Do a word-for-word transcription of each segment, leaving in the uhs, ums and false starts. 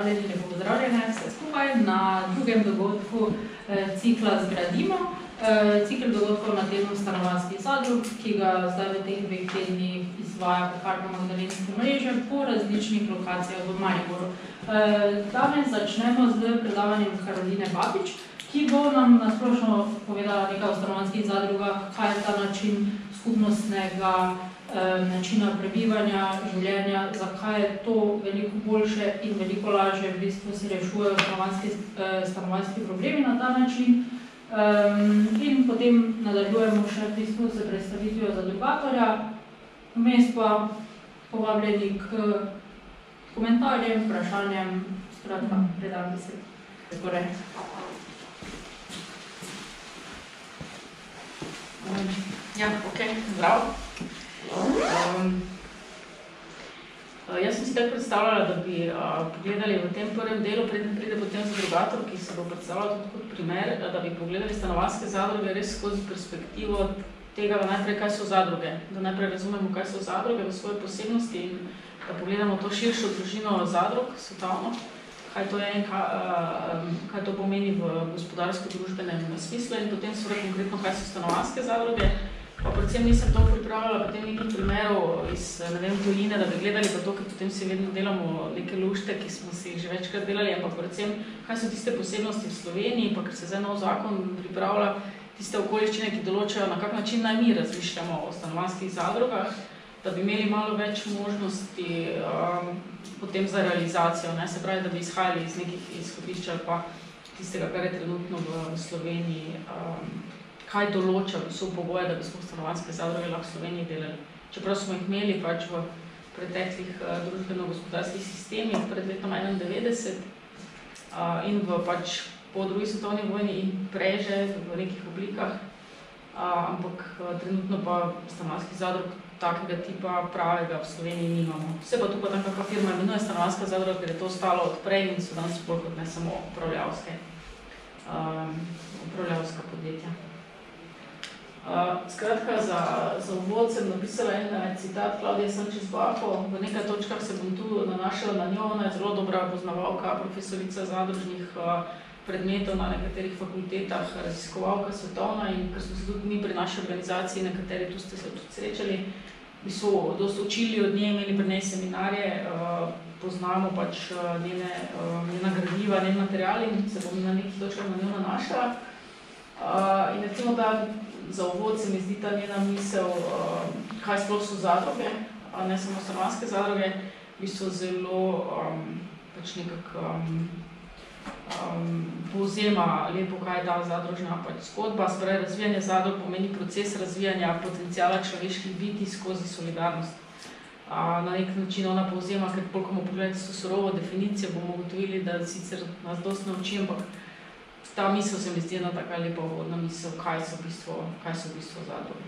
Lepo pozdravljene vse skupaj na drugem dogodku cikla Zgradimo. Cikl dogodkov na temo stanovanjskih zadrug, ki ga zdaj v teh dveh tednih izvaja Pekarna Magdalenske mreže po različnih lokacijah v Mariboru. Danes začnemo z predavanjem Karoline Babič, ki bo nam nasplošno povedala nekaj o stanovanjskih zadrugah, kaj je ta način skupnostnega načina prebivanja, življenja, zakaj je to veliko boljše in veliko lažje v bistvu se rešujejo stanovanjski problemi na ta način. In potem nadaljujemo še v bistvu s predstavitvijo zadrugatorja, vmes pa povabljeni k komentarjem, vprašanjem, skratka, predam besed. Torej. Ja, ok, zdravo. Um, jaz sem si tako predstavljala, da bi uh, pogledali v tem prvem delu, preden pride potem zadrugator, ki se bo predstavljal tudi kot primer, da bi pogledali stanovanjske zadruge res skozi perspektivo tega, da najprej kaj so zadruge, da najprej razumemo, kaj so zadruge v svoji posebnosti in da pogledamo to širšo družino zadrug svetovno, kaj to je in kaj, uh, kaj to pomeni v gospodarsko-družbenem smislu in potem seveda konkretno, kaj so stanovanjske zadruge. Pa predvsem nisem to pripravljala potem nekih primerov iz, ne vem, tujine, da bi gledali pa to, ker potem si vedno delamo neke lušte, ki smo si že večkrat delali, ampak predvsem, kaj so tiste posebnosti v Sloveniji, pa ker se zdaj nov zakon pripravlja, tiste okoliščine, ki določajo, na kak način naj mi razmišljamo o stanovanjskih zadrugah, da bi imeli malo več možnosti um, potem za realizacijo, ne? Se pravi, da bi izhajali iz nekih izhodišča pa tistega, kar je trenutno v Sloveniji, um, kaj določa so pogoje, da bi smo stanovanjske zadruge lahko v Sloveniji delali. Čeprav smo jih imeli pač v preteklih uh, družbeno-gospodarskih sistemih pred letom enaindevetdeset uh, in v pač po drugi svetovni vojni in prej že v nekih oblikah, uh, ampak uh, trenutno pa stanovanjskih zadrug takega tipa pravega v Sloveniji nimamo. Vse pa tukaj tam kakva firma imenuje stanovanjska zadruga, ker je to ostalo od prej in so danes bolj kot ne samo upravljavske, um, upravljavska podjetja. Uh, skratka, za, za uvod sem napisala en citat Klaudije Sanchez-Bajo. V nekaj točkah se bom tu nanašala na njo. Ona je zelo dobra poznavalka, profesorica zadružnih uh, predmetov na nekaterih fakultetah, raziskovalka svetovna in ker smo se tudi mi pri naši organizaciji, nekateri tu ste se tudi srečali, bi so dosti učili od nje, imeli pri njej seminarje, uh, poznamo pač uh, njene, uh, njena gradiva, njen material in se bom na nekih točkah na njo nanašala. Uh, in recimo da za uvod se mi zdi ta njena misel, uh, kaj sploh so zadruge, a ne samo stanovanjske zadruge, v bistvu zelo um, pač nekak um, um, povzema lepo, kaj je ta zadružna pač zgodba. Spravi, razvijanje zadrug pomeni proces razvijanja potenciala človeških bitij skozi solidarnost. Uh, na nek način ona povzema, ker bolj, ko bomo pogledali to surovo definicijo, bomo ugotovili, da sicer nas dosti nauči, ampak ta misel se mi zdi ena taka lepa uvodna misel, kaj so v bistvu, kaj so v bistvu zadruge.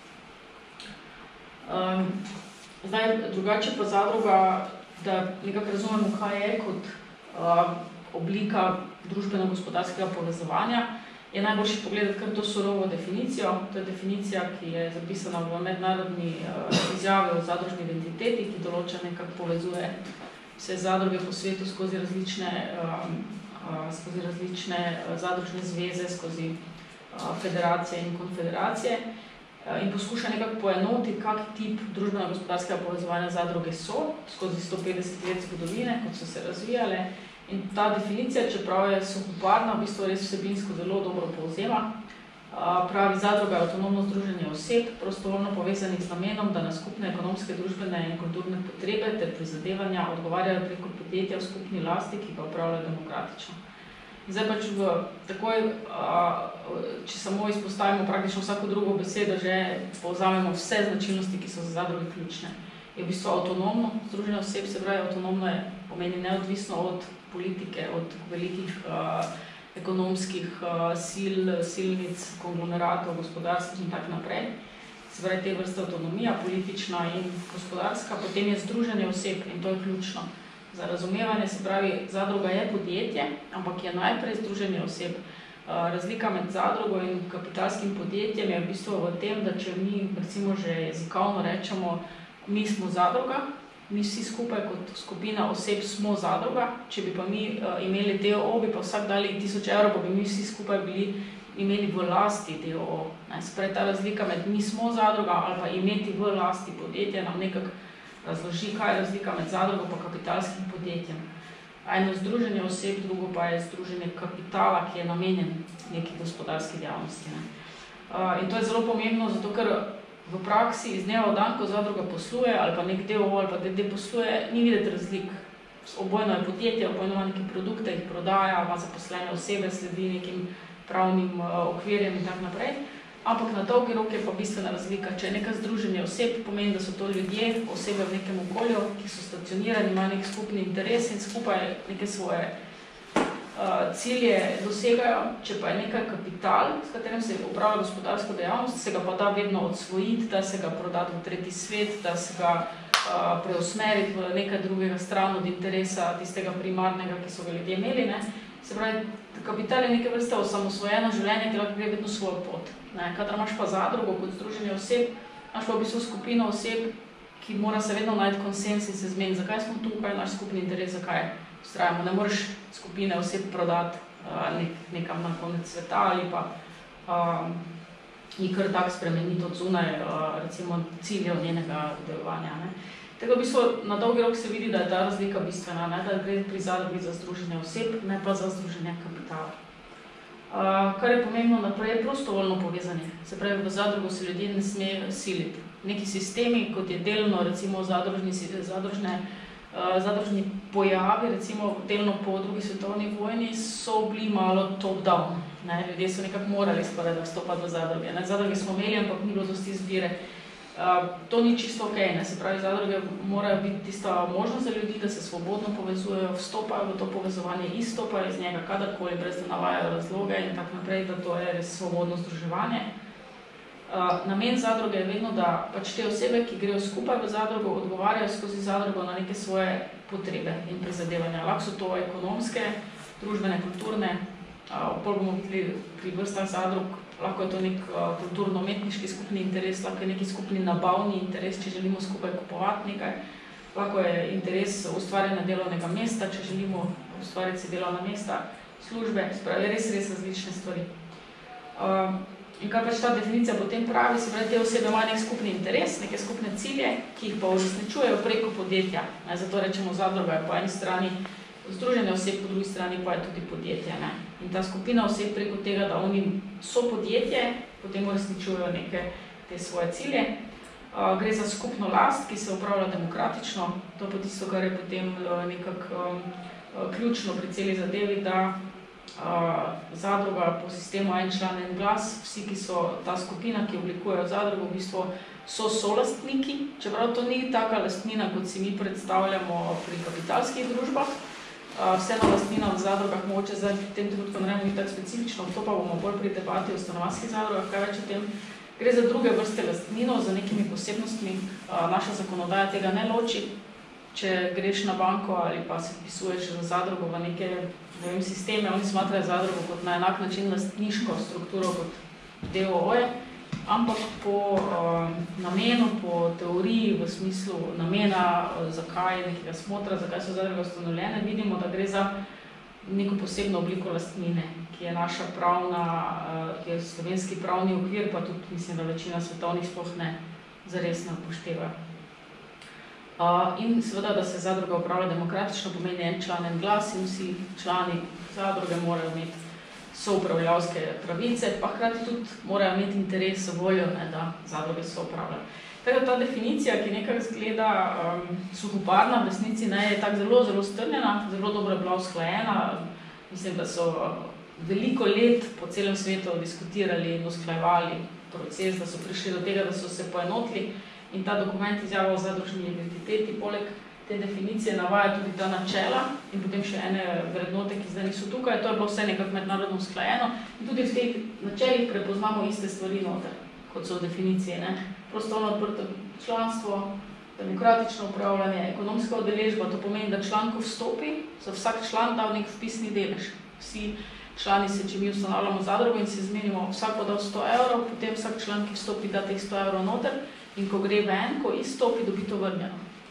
Um, zdaj, drugače pa zadruga, da nekako razumemo, kaj je kot uh, oblika družbeno-gospodarskega povezovanja, je najboljši pogledati kar to surovo definicijo. To je definicija, ki je zapisana v mednarodni uh, izjavi o zadružni identiteti, ki določa nekako povezuje vse zadruge po svetu skozi različne um, skozi različne zadružne zveze, skozi federacije in konfederacije in poskuša nekako poenotiti, kak tip družbeno-gospodarskega povezovanja zadruge so skozi sto petdeset let zgodovine, kot so se razvijale. In ta definicija, čeprav je suhoparna, v bistvu res vsebinsko zelo dobro povzema. Pravi, zadruga je avtonomno združenje oseb, prostovoljno povezanih z namenom, da na skupne ekonomske, družbene in kulturne potrebe ter prizadevanja odgovarjajo preko podjetja v skupni lasti, ki ga upravljajo demokratično. Zdaj pač v takoj, če samo izpostavimo praktično vsako drugo besedo, že povzamemo vse značilnosti, ki so za zadruge ključne. Je v bistvu avtonomno združenje oseb, se pravi, avtonomno je pomeni neodvisno od politike, od velikih ekonomskih uh, sil, silnic, konglomeratov, gospodarskih in tak naprej. Se pravi, te vrste avtonomija, politična in gospodarska, potem je združenje oseb in to je ključno. Za razumevanje, se pravi, zadruga je podjetje, ampak je najprej združenje oseb. Uh, razlika med zadrugo in kapitalskim podjetjem je v bistvu v bistvu v tem, da če mi recimo že jezikovno rečemo, mi smo zadruga, uh, pravi zadruga je avtonomno združenje oseb in to je ključno. Za razumevanje, se pravi, zadruga je podjetje, ampak je najprej združenje oseb. Uh, razlika med zadrugo in kapitalskim podjetjem je v bistvu v tem, da če mi recimo že jezikovno rečemo, mi smo zadruga, mi vsi skupaj kot skupina oseb smo zadruga, če bi pa mi uh, imeli D O O, bi pa vsak dali tisoč evrov, pa bi mi vsi skupaj bili imeli v lasti D O O. Sprej ta razlika med mi smo zadruga ali pa imeti v lasti podjetje nam nekako razloži, kaj je razlika med zadrugo pa kapitalskim podjetjem. Eno združenje oseb, drugo pa je združenje kapitala, ki je namenjen neki gospodarski dejavnosti. Ne. Uh, in to je zelo pomembno, zato ker v praksi iz dneva v dan, ko zadruga posluje, ali pa nek D O O ali pa D D posluje, ni videti razlik. Obojno je podjetje, obojno ima neke produkte, jih prodaja, ima zaposlene osebe, sledi nekim pravnim uh, okvirjem in tak naprej. Ampak na dolgi rok je pa bistvena razlika. Če je neka združenje oseb, pomeni, da so to ljudje, osebe v nekem okolju, ki so stacionirani, imajo nek skupni interes in skupaj neke svoje uh, cilje dosegajo. Če pa je nekaj kapital, s katerim se upravlja gospodarsko dejavnost, se ga pa da vedno odsvojiti, da se ga prodati v tretji svet, da se ga uh, preusmeriti v nekaj drugega stran od interesa tistega primarnega, ki so ga ljudje imeli. Ne? Se pravi, kapital je neke vrste osamosvojeno življenje, ki lahko gre vedno svojo pot. Ne? Kadar imaš pa zadrugo kot združenje oseb, imaš pa v bistvu skupino oseb, ki mora se vedno najti konsens in se zmeniti, zakaj smo tukaj, naš skupni interes, zakaj vztrajamo. Ne moreš skupine oseb prodati uh, nek, nekam na konec sveta ali pa um, jih kar tak spremeniti od zunaj, uh, recimo ciljev njenega delovanja. Ne? Tako v bistvu na dolgi rok se vidi, da je ta razlika bistvena, ne? Da gre pri zadrugi za združenje oseb, ne pa za združenje kapitala. Uh, kar je pomembno naprej, je prostovoljno povezanje. Se pravi, v zadrugo se ljudje ne smejo siliti. Neki sistemi, kot je delno, recimo zadružni, zadružne, uh, zadružni pojavi, recimo delno po drugi svetovni vojni, so bili malo top-down. Ne? Ljudje so nekako morali skoraj da vstopati v zadruge. Ne? Zadruge smo imeli, ampak ni bilo dosti izbire. Uh, to ni čisto okej, okay, se pravi, zadruge morajo biti tista možnost za ljudi, da se svobodno povezujejo, vstopajo v to povezovanje, izstopajo iz njega kadarkoli, brez da navajajo razloge in tako naprej, da to je res svobodno združevanje. Uh, namen zadruge je vedno, da pač te osebe, ki grejo skupaj v zadrugo, odgovarjajo skozi zadrugo na neke svoje potrebe in prizadevanja. Lahko so to ekonomske, družbene, kulturne, uh, pol bomo videli pri vrstah zadrug, lahko je to nek uh, kulturno-umetniški skupni interes, lahko je neki skupni nabavni interes, če želimo skupaj kupovati nekaj, lahko je interes ustvarjanja delovnega mesta, če želimo ustvariti si delovna mesta, službe, spravi res, res različne stvari. Uh, in kaj pač ta definicija potem pravi, se pravi, te osebe imajo nek skupni interes, neke skupne cilje, ki jih pa uresničujejo preko podjetja. Ne? Zato rečemo zadruga je po eni strani združenje oseb, po drugi strani pa je tudi podjetje. Ne? In ta skupina oseb preko tega, da oni so podjetje, potem uresničujejo neke te svoje cilje. Uh, gre za skupno last, ki se upravlja demokratično. To je pa tisto, kar je potem uh, nekako um, ključno pri celi zadevi, da uh, zadruga po sistemu en član, en glas, vsi, ki so ta skupina, ki oblikujejo zadrugo, v bistvu so solastniki, čeprav to ni taka lastnina, kot si mi predstavljamo pri kapitalskih družbah. Vseeno lastnina v zadrugah, mogoče zdaj v tem trenutku ne ni tako specifično, to pa bomo bolj pri debati o stanovanjskih zadrugah, kaj več o tem. Gre za druge vrste lastnino, za nekimi posebnostmi. Naša zakonodaja tega ne loči. Če greš na banko ali pa se vpisuješ za zadrugo v neke ne vem, sisteme, oni smatrajo zadrugo kot na enak način lastniško strukturo kot D O O-je, ampak po uh, namenu, po teoriji, v smislu namena, uh, zakaj nekega smotra, zakaj so zadruge ustanovljene, vidimo, da gre za neko posebno obliko lastnine, ki je naša pravna, uh, ki je slovenski pravni okvir, pa tudi mislim, da večina svetovnih sploh ne zares ne upošteva. Uh, in seveda, da se zadruga upravlja demokratično, pomeni en član, en glas in vsi člani zadruge morajo imeti soupravljavske pravice, pa hkrati tudi morajo imeti interes, voljo, ne, da zadruge so upravljajo. Tako ta definicija, ki nekako zgleda um, suhoparna, v resnici ne, je tako zelo, zelo strnjena, zelo dobro je bila usklajena. Mislim, da so veliko let po celem svetu diskutirali in usklajevali proces, da so prišli do tega, da so se poenotili in ta dokument izjava o zadružni identiteti, poleg te definicije navaja tudi ta načela in potem še ene vrednote, ki zdaj niso tukaj. To je bilo vse nekako mednarodno usklajeno in tudi v teh načelih prepoznamo iste stvari noter, kot so definicije. Ne? Prostovoljno odprto članstvo, demokratično upravljanje, ekonomska udeležba, to pomeni, da član, ko vstopi, za vsak član dal nek vpisni delež. Vsi člani se, če mi ustanavljamo zadrugo in se zmenimo, vsak bo dal sto evrov, potem vsak član, ki vstopi, da teh sto evrov noter in ko gre v en, ko izstopi, dobi to vrnjeno.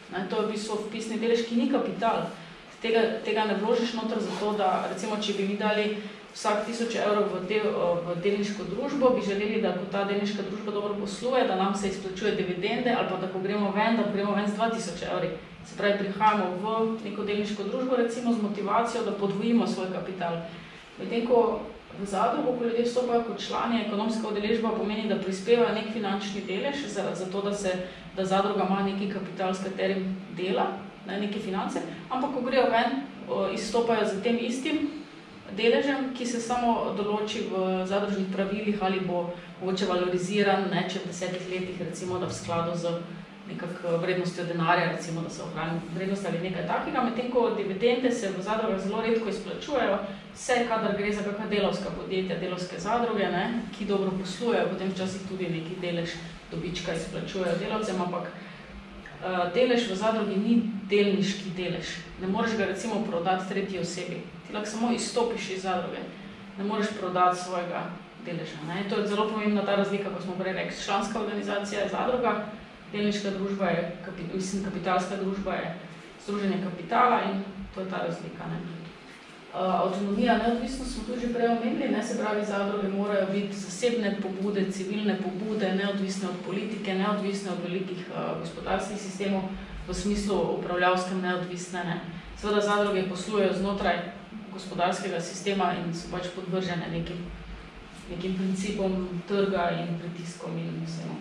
Ne? To je v bistvu vpisni delež, ki ni kapital. Tega, tega ne vložiš noter zato, da recimo, če bi mi dali vsak tisoč evrov v, del, v delniško družbo, bi želeli, da ko ta delniška družba dobro posluje, da nam se izplačuje dividende ali pa da ko gremo ven, da gremo ven z dva tisoč evri. Se pravi, prihajamo v neko delniško družbo recimo z motivacijo, da podvojimo svoj kapital. Medtem ko v zadrugo, ko ljudje vstopajo kot člani, ekonomska udeležba pomeni, da prispevajo nek finančni delež, zato da se da zadruga ima neki kapital, s katerim dela, ne, neke finance, ampak ko grejo ven, izstopajo z tem istim deležem, ki se samo določi v zadružnih pravilih ali bo mogoče valoriziran, ne, če v desetih letih, recimo, da v skladu z nekak vrednostjo denarja, recimo, da se ohrani vrednost ali nekaj takega, medtem ko dividende se v zadrugah zelo redko izplačujejo, vse, kadar gre za kakšna delavska podjetja, delavske zadruge, ne, ki dobro poslujejo, potem včasih tudi neki delež dobička izplačujejo delavcem, ampak uh, delež v zadrugi ni delniški delež. Ne moreš ga recimo prodati tretji osebi. Ti lahko samo izstopiš iz zadruge. Ne moreš prodati svojega deleža. Ne. To je zelo pomembna ta razlika, ko smo prej rekli. Članska organizacija je zadruga, delniška družba je, mislim, kapitalska družba je združenje kapitala in to je ta razlika. Ne. Avtonomija, neodvisnost smo tudi že prej omenili, ne, se pravi, zadruge morajo biti zasebne pobude, civilne pobude, neodvisne od politike, neodvisne od velikih uh, gospodarskih sistemov, v smislu upravljavskem neodvisne. Ne. Seveda zadruge poslujejo znotraj gospodarskega sistema in so pač podvržene nekim, nekim principom trga in pritiskom in vsemu.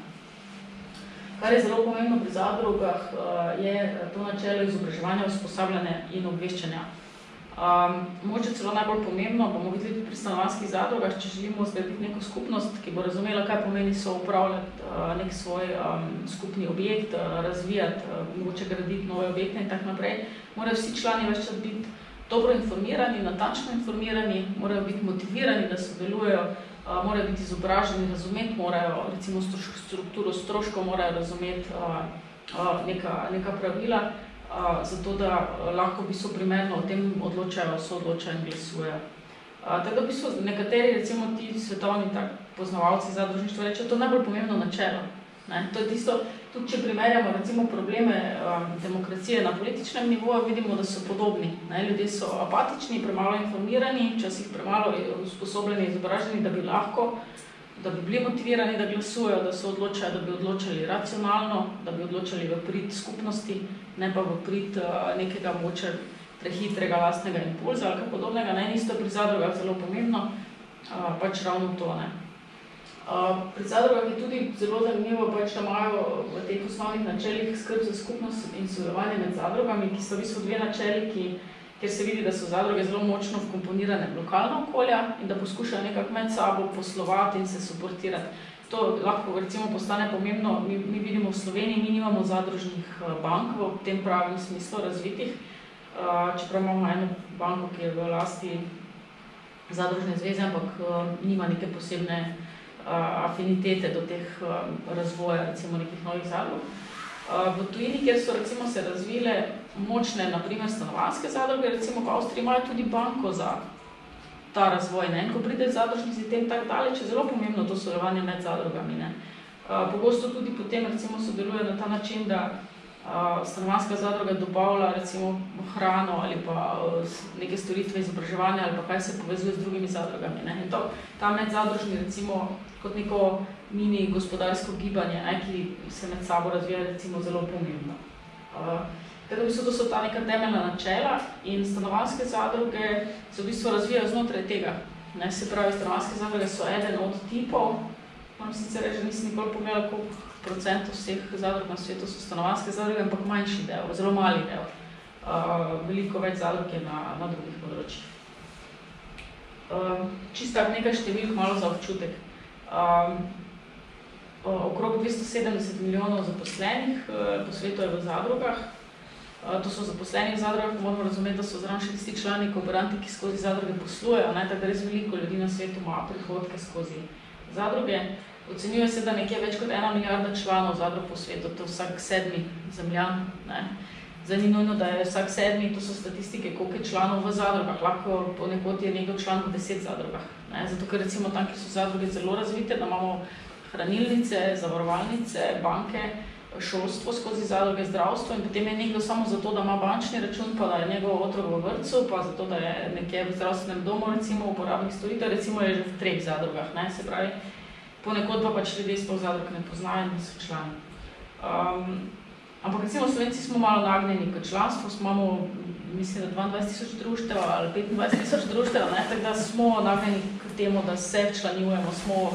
Kar je zelo pomembno pri zadrugah, je to načelo izobraževanja, usposabljanja in obveščanja. Um, mogoče celo najbolj pomembno bomo videli pri stanovanjskih zadrugah, če želimo zgraditi neko skupnost, ki bo razumela, kaj pomeni soupravljati uh, nek svoj um, skupni objekt, uh, razvijati, uh, mogoče graditi nove objekte in tako naprej. Morajo vsi člani več čas biti dobro informirani, natančno informirani, morajo biti motivirani, da sodelujejo, uh, morajo biti izobraženi, razumeti morajo, recimo strukturo stroškov morajo razumeti uh, uh, neka, neka pravila, Uh, zato da uh, lahko v bistvu primerno o tem odločajo, so odločajo in glasujejo. Uh, tako da v bistvu nekateri, recimo ti svetovni tak, poznavalci zadružništva rečejo, to je najbolj pomembno načelo. Ne? To je tisto, tudi če primerjamo recimo probleme um, demokracije na političnem nivoju, vidimo, da so podobni. Ne? Ljudje so apatični, premalo informirani, včasih premalo usposobljeni, izobraženi, da bi lahko da bi bili motivirani, da glasujejo, da se odločajo, da bi odločali racionalno, da bi odločali v prid skupnosti, ne pa v prid uh, nekega moče prehitrega lastnega impulza ali kaj podobnega. Ne, isto pri zadrugah zelo pomembno, uh, pač ravno to. Ne. Uh, pri zadrugah je tudi zelo zanimivo, pač, da imajo v teh osnovnih načelih skrb za skupnost in sodelovanje med zadrugami, ki so v bistvu dve načeli, ki kjer se vidi, da so zadruge zelo močno vkomponirane v lokalna okolja in da poskušajo nekako med sabo poslovati in se suportirati. To lahko recimo postane pomembno, mi, mi vidimo v Sloveniji, mi nimamo zadružnih bank v tem pravem smislu razvitih, čeprav imamo eno banko, ki je v lasti zadružne zveze, ampak nima neke posebne afinitete do teh razvoja, recimo nekih novih zadrug. V tujini, kjer so recimo se razvile močne, naprimer stanovanjske zadruge, recimo v Avstriji imajo tudi banko za ta razvoj. Ne? In ko pride zadružni sistem tako daleč, je zelo pomembno to sodelovanje med zadrugami. Ne? Pogosto tudi potem recimo sodeluje na ta način, da stanovanjska zadruga dobavlja recimo hrano ali pa neke storitve izobraževanja ali pa kaj se povezuje z drugimi zadrugami. Ne? In to, ta medzadružni recimo kot neko mini gospodarsko gibanje, ne, ki se med sabo razvija, recimo zelo pomembno. Uh, tako v bistvu to so ta neka temeljna načela in stanovanjske zadruge se v bistvu razvijajo znotraj tega. Ne, se pravi, stanovanjske zadruge so eden od tipov, moram sicer reči, da nisem nikoli pogledala, koliko procentov vseh zadrug na svetu so stanovanjske zadruge, ampak manjši del, zelo mali del. Uh, veliko več zadrug je na, na drugih področjih. Uh, čisto nekaj številk, malo za občutek. Um, okrog dvesto sedemdeset milijonov zaposlenih uh, po svetu je v zadrugah. Uh, to so zaposleni v zadrugah, moramo razumeti, da so zraven še tisti člani kooperanti, ki skozi zadruge poslujejo, ne, tako da res veliko ljudi na svetu ima prihodke skozi zadruge. Ocenjuje se, da nekje več kot ena milijarda članov zadrug po svetu, to je vsak sedmi zemljan. Ne. Zdaj ni nujno, da je vsak sedmi, to so statistike, koliko je članov v zadrugah, lahko ponekod je nekdo član v deset zadrugah. Ne? Zato, ker recimo tam, ki so zadruge zelo razvite, da imamo hranilnice, zavarovalnice, banke, šolstvo skozi zadruge, zdravstvo in potem je nekdo samo zato, da ima bančni račun, pa da je njegov otrok v vrtcu, pa zato, da je nekje v zdravstvenem domu, recimo uporabnih storitev, recimo je že v treh zadrugah, ne, se pravi, ponekod pa pač ljudje sploh zadrug ne poznajo in so člani. Um, ampak recimo Slovenci smo malo nagnjeni k članstvu, smo imamo, mislim, da dvaindvajset tisoč društev ali petindvajset tisoč društev, ne, tako da smo nagnjeni k temu, da se včlanjujemo, smo uh,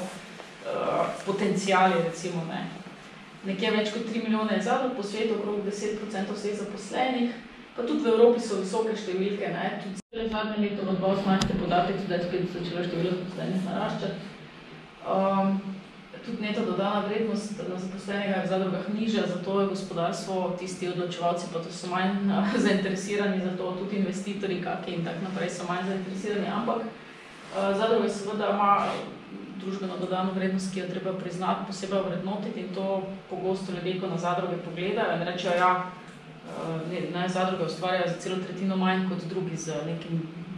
potenciali, recimo, ne. Nekje več kot tri milijone je zadrug, po svetu okrog deset procentov vseh zaposlenih, pa tudi v Evropi so visoke številke, ne, tudi zadnje leto od dva tisoč osemnajst podatek, tudi je spet začelo število zaposlenih naraščati. Um, tudi neto dodana vrednost na zaposlenega v zadrugah nižja, zato je gospodarstvo, tisti odločevalci, pa to so manj uh, zainteresirani za to, tudi investitorji, kaki in tak naprej so manj zainteresirani, ampak uh, zadruge seveda ima družbeno dodano vrednost, ki jo treba priznati, posebej vrednotiti in to pogosto ljudje, ko na zadruge pogledajo in rečejo, ja, ne, ne, zadruge ustvarjajo za celo tretjino manj kot drugi z, nekim,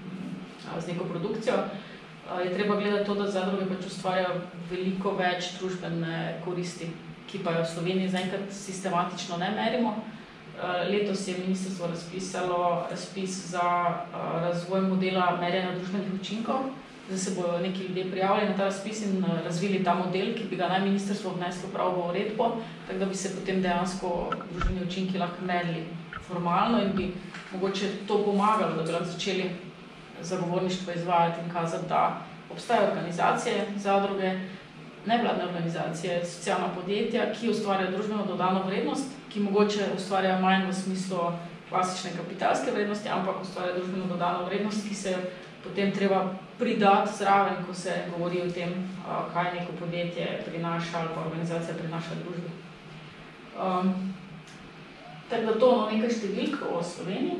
z neko produkcijo. Je treba gledati to, da zadruge pač ustvarjajo veliko več družbene koristi, ki pa jo v Sloveniji zaenkrat sistematično ne merimo. Letos je ministrstvo razpisalo razpis za razvoj modela merjenja družbenih učinkov. Zdaj se bojo neki ljudje prijavili na ta razpis in razvili ta model, ki bi ga naj ministrstvo vneslo prav v uredbo, tako da bi se potem dejansko družbeni učinki lahko merili formalno in bi mogoče to pomagalo, da bi lahko začeli zagovorništvo izvajati in kazati, da obstajajo organizacije, zadruge, nevladne organizacije, socialna podjetja, ki ustvarjajo družbeno dodano vrednost, ki mogoče ustvarjajo manj v smislu klasične kapitalske vrednosti, ampak ustvarjajo družbeno dodano vrednost, ki se potem treba pridati zraven, ko se govori o tem, kaj neko podjetje prinaša ali pa organizacija prinaša družbi. Um, tako da to no, nekaj številk o Sloveniji.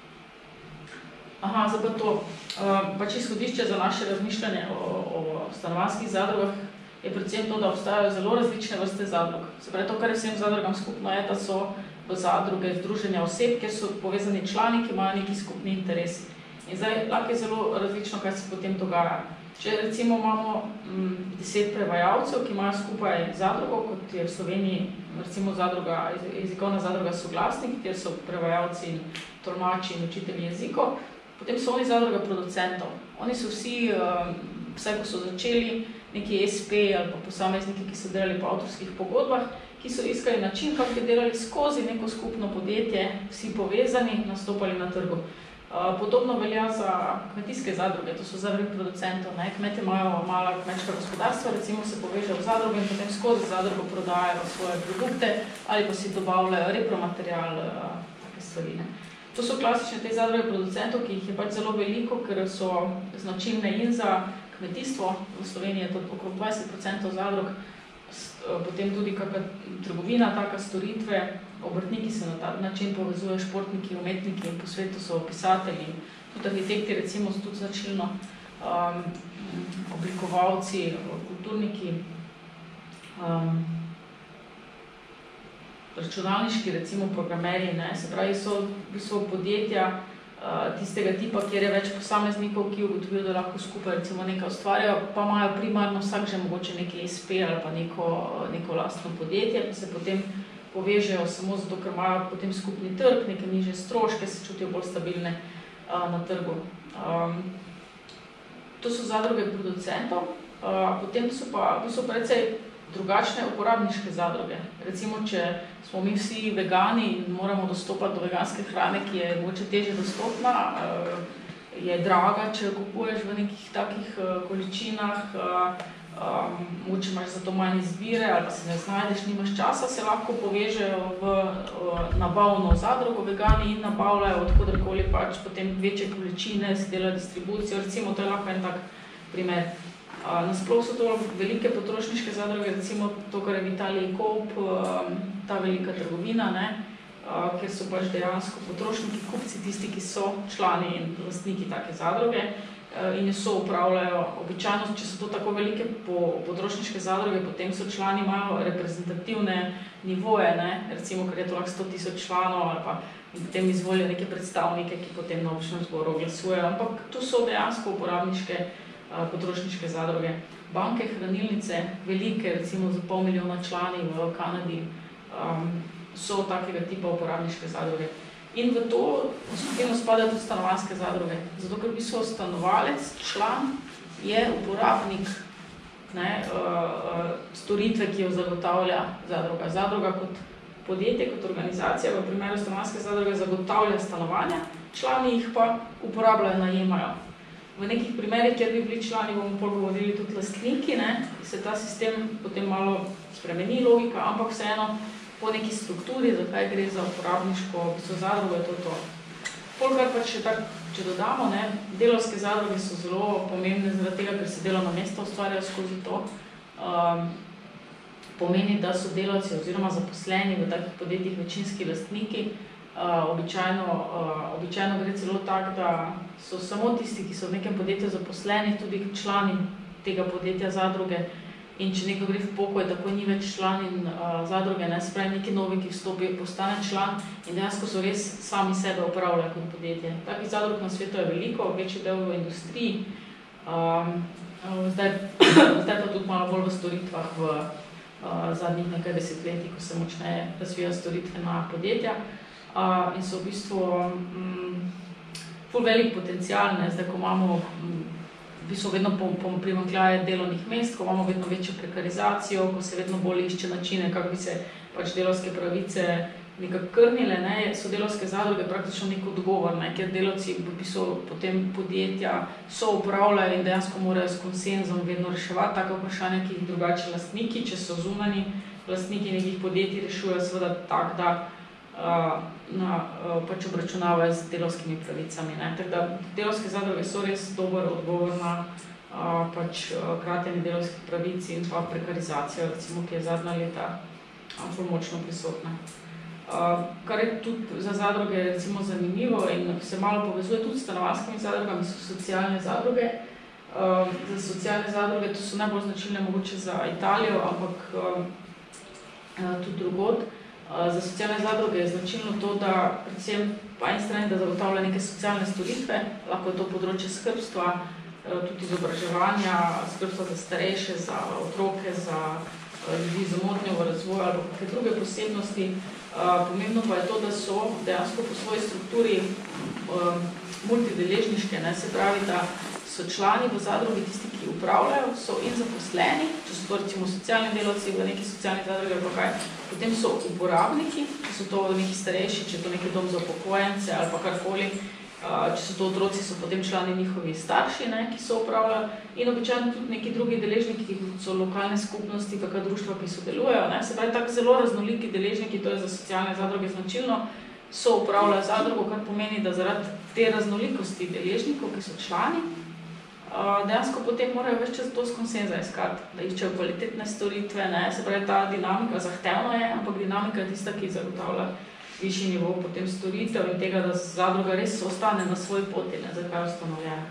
Aha, zdaj pa to. Uh, pač izhodišče za naše razmišljanje o, o stanovanjskih zadrugah je predvsem to, da obstajajo zelo različne vrste zadrug. Se pravi, to, kar je vsem zadrugam skupno, je, da so v zadruge združenja oseb, kjer so povezani člani, ki imajo neki skupni interesi. In zdaj lahko je zelo različno, kaj se potem dogaja. Če recimo imamo m, deset prevajalcev, ki imajo skupaj zadrugo, kot je v Sloveniji recimo zadruga, jezikovna zadruga Soglasnik, kjer so prevajalci in tolmači in učitelji jezikov, potem so oni zadruga producentov. Oni so vsi, vsaj ko so začeli, neki es pe ali pa posamezniki, ki so delali po avtorskih pogodbah, ki so iskali način, kako bi delali skozi neko skupno podjetje, vsi povezani, nastopali na trgu. Podobno velja za kmetijske zadruge, to so zadruge producentov. Ne? Kmetje imajo mala kmečka gospodarstva, recimo se povežejo v zadruge in potem skozi zadrugo prodajajo svoje produkte ali pa si dobavljajo repromaterial, take stvari. Ne? To so klasične te zadruge producentov, ki jih je pač zelo veliko, ker so značilne in za kmetijstvo. V Sloveniji je to okrog dvajset procentov zadrug, potem tudi kakšna trgovina, taka storitve, obrtniki se na ta način povezujejo, športniki, umetniki in po svetu so pisatelji, tudi arhitekti recimo so tudi značilno, um, oblikovalci, kulturniki, um, računalniški recimo programerji, ne, se pravi so, so podjetja uh, tistega tipa, kjer je več posameznikov, ki ugotovijo, da lahko skupaj recimo nekaj ustvarjajo, pa imajo primarno vsak že mogoče neki es pe ali pa neko, neko lastno podjetje, pa se potem povežejo samo zato, ker imajo potem skupni trg, neke nižje stroške, se čutijo bolj stabilne uh, na trgu. Um, to so zadruge producentov, uh, potem so pa so precej drugačne uporabniške zadruge. Recimo, če smo mi vsi vegani in moramo dostopati do veganske hrane, ki je mogoče težje dostopna, uh, je draga, če jo kupuješ v nekih takih uh, količinah, uh, Um, mogoče imaš za to manj izbire ali pa se ne znajdeš, nimaš časa, se lahko povežejo v uh, nabavno zadrugo, vegani in nabavljajo odkodarkoli pač potem večje količine, se delajo distribucijo, recimo to je lahko en tak primer. Uh, nasploh so to velike potrošniške zadruge, recimo to, kar je v Italiji Coop, uh, ta velika trgovina, ne, uh, kjer so pač dejansko potrošniki, kupci, tisti, ki so člani in lastniki take zadruge, in jo so upravljajo. Običajno, če so to tako velike potrošniške zadruge, potem so člani imajo reprezentativne nivoje, ne? Recimo, ker je to lahko sto tisoč članov ali pa potem izvolijo neke predstavnike, ki potem na občnem zboru glasujejo, ampak tu so dejansko uporabniške potrošniške zadruge. Banke, hranilnice, velike, recimo za pol milijona člani v Kanadi, um, so takega tipa uporabniške zadruge. In v to skupino spadajo tudi stanovanjske zadruge, zato ker v bistvu stanovalec, član, je uporabnik ne, uh, storitve, ki jo zagotavlja zadruga. Zadruga kot podjetje, kot organizacija, v primeru stanovanjske zadruge zagotavlja stanovanja, člani jih pa uporabljajo, najemajo. V nekih primerih, kjer bi bili člani, bomo pogovorili tudi lastniki, ne, se ta sistem potem malo spremeni logika, ampak vseeno po neki strukturi, zakaj gre za uporabniško zadrugo, je to to. Polkrat pa še tak, če dodamo, ne, delavske zadruge so zelo pomembne zaradi tega, ker se delovna mesta ustvarjajo skozi to. Um, pomeni, da so delavci oziroma zaposleni v takih podjetjih večinski lastniki. Uh, običajno, uh, običajno gre celo tak, da so samo tisti, ki so v nekem podjetju zaposleni, tudi člani tega podjetja zadruge. In če nekaj gre v pokoj, tako ni več članin uh, zadruge, ne, spravi neki novi, ki vstopi, postane član in dejansko so res sami sebe upravljajo kot podjetje. Takih zadrug na svetu je veliko, večji del v industriji, um, zdaj, zdaj pa tudi malo bolj v storitvah v uh, zadnjih nekaj desetletij, ko se močneje razvijajo storitvena podjetja uh, in so v bistvu um, ful velik potencial, ne, zdaj ko imamo um, v bistvu vedno primanjkljaje delovnih mest, ko imamo vedno večjo prekarizacijo, ko se vedno bolj išče načine, kako bi se pač delavske pravice nekako krnile, ne, so delavske zadruge praktično nek odgovor, ne, kjer delavci v bistvu potem podjetja so upravljajo in dejansko morajo s konsenzom vedno reševati taka vprašanja, ki jih drugače lastniki, če so zunani lastniki nekih podjetij, rešujejo seveda tak, da uh, na, uh, pač obračunavajo z delavskimi pravicami. Ne. Tako da delavske zadruge so res dober odgovor na uh, pač uh, kratenje delavskih pravic in pa prekarizacijo, recimo, ki je zadnja leta uh, močno prisotna. Uh, kar je tudi za zadruge recimo zanimivo in se malo povezuje tudi s stanovanjskimi zadrugami, so socialne zadruge. Uh, za socialne zadruge, to so najbolj značilne mogoče za Italijo, ampak uh, uh, tudi drugod. Za socialne zadruge je značilno to, da predvsem po eni strani, da zagotavlja neke socialne storitve, lahko je to področje skrbstva, tudi izobraževanja, skrbstva za starejše, za otroke, za ljudi z motnjo v razvoju ali kakšne druge posebnosti. Pomembno pa je to, da so dejansko po svoji strukturi multideležniške, ne, se pravi, da so člani v zadrugi tisti, ki upravljajo, so in zaposleni, če so to recimo socialni delavci v neki socialni zadrugi, pa kaj, potem so uporabniki, če so to neki starejši, če je to neki dom za upokojence ali pa karkoli, če so to otroci, so potem člani njihovi starši, ne, ki so upravljajo in običajno tudi neki drugi deležniki, ki so lokalne skupnosti, kakšna društva, ki sodelujejo, ne, se pravi, tako zelo raznoliki deležniki, to je za socialne zadruge značilno, so upravljajo zadrugo, kar pomeni, da zaradi te raznolikosti deležnikov, ki so člani, dejansko potem morajo več čas to z konsenza iskati, da iščejo kvalitetne storitve, ne, se pravi, ta dinamika zahtevna je, ampak dinamika je tista, ki zagotavlja višji nivo potem storitev in tega, da zadruga res ostane na svoji poti, ne, zakaj ustanovljena.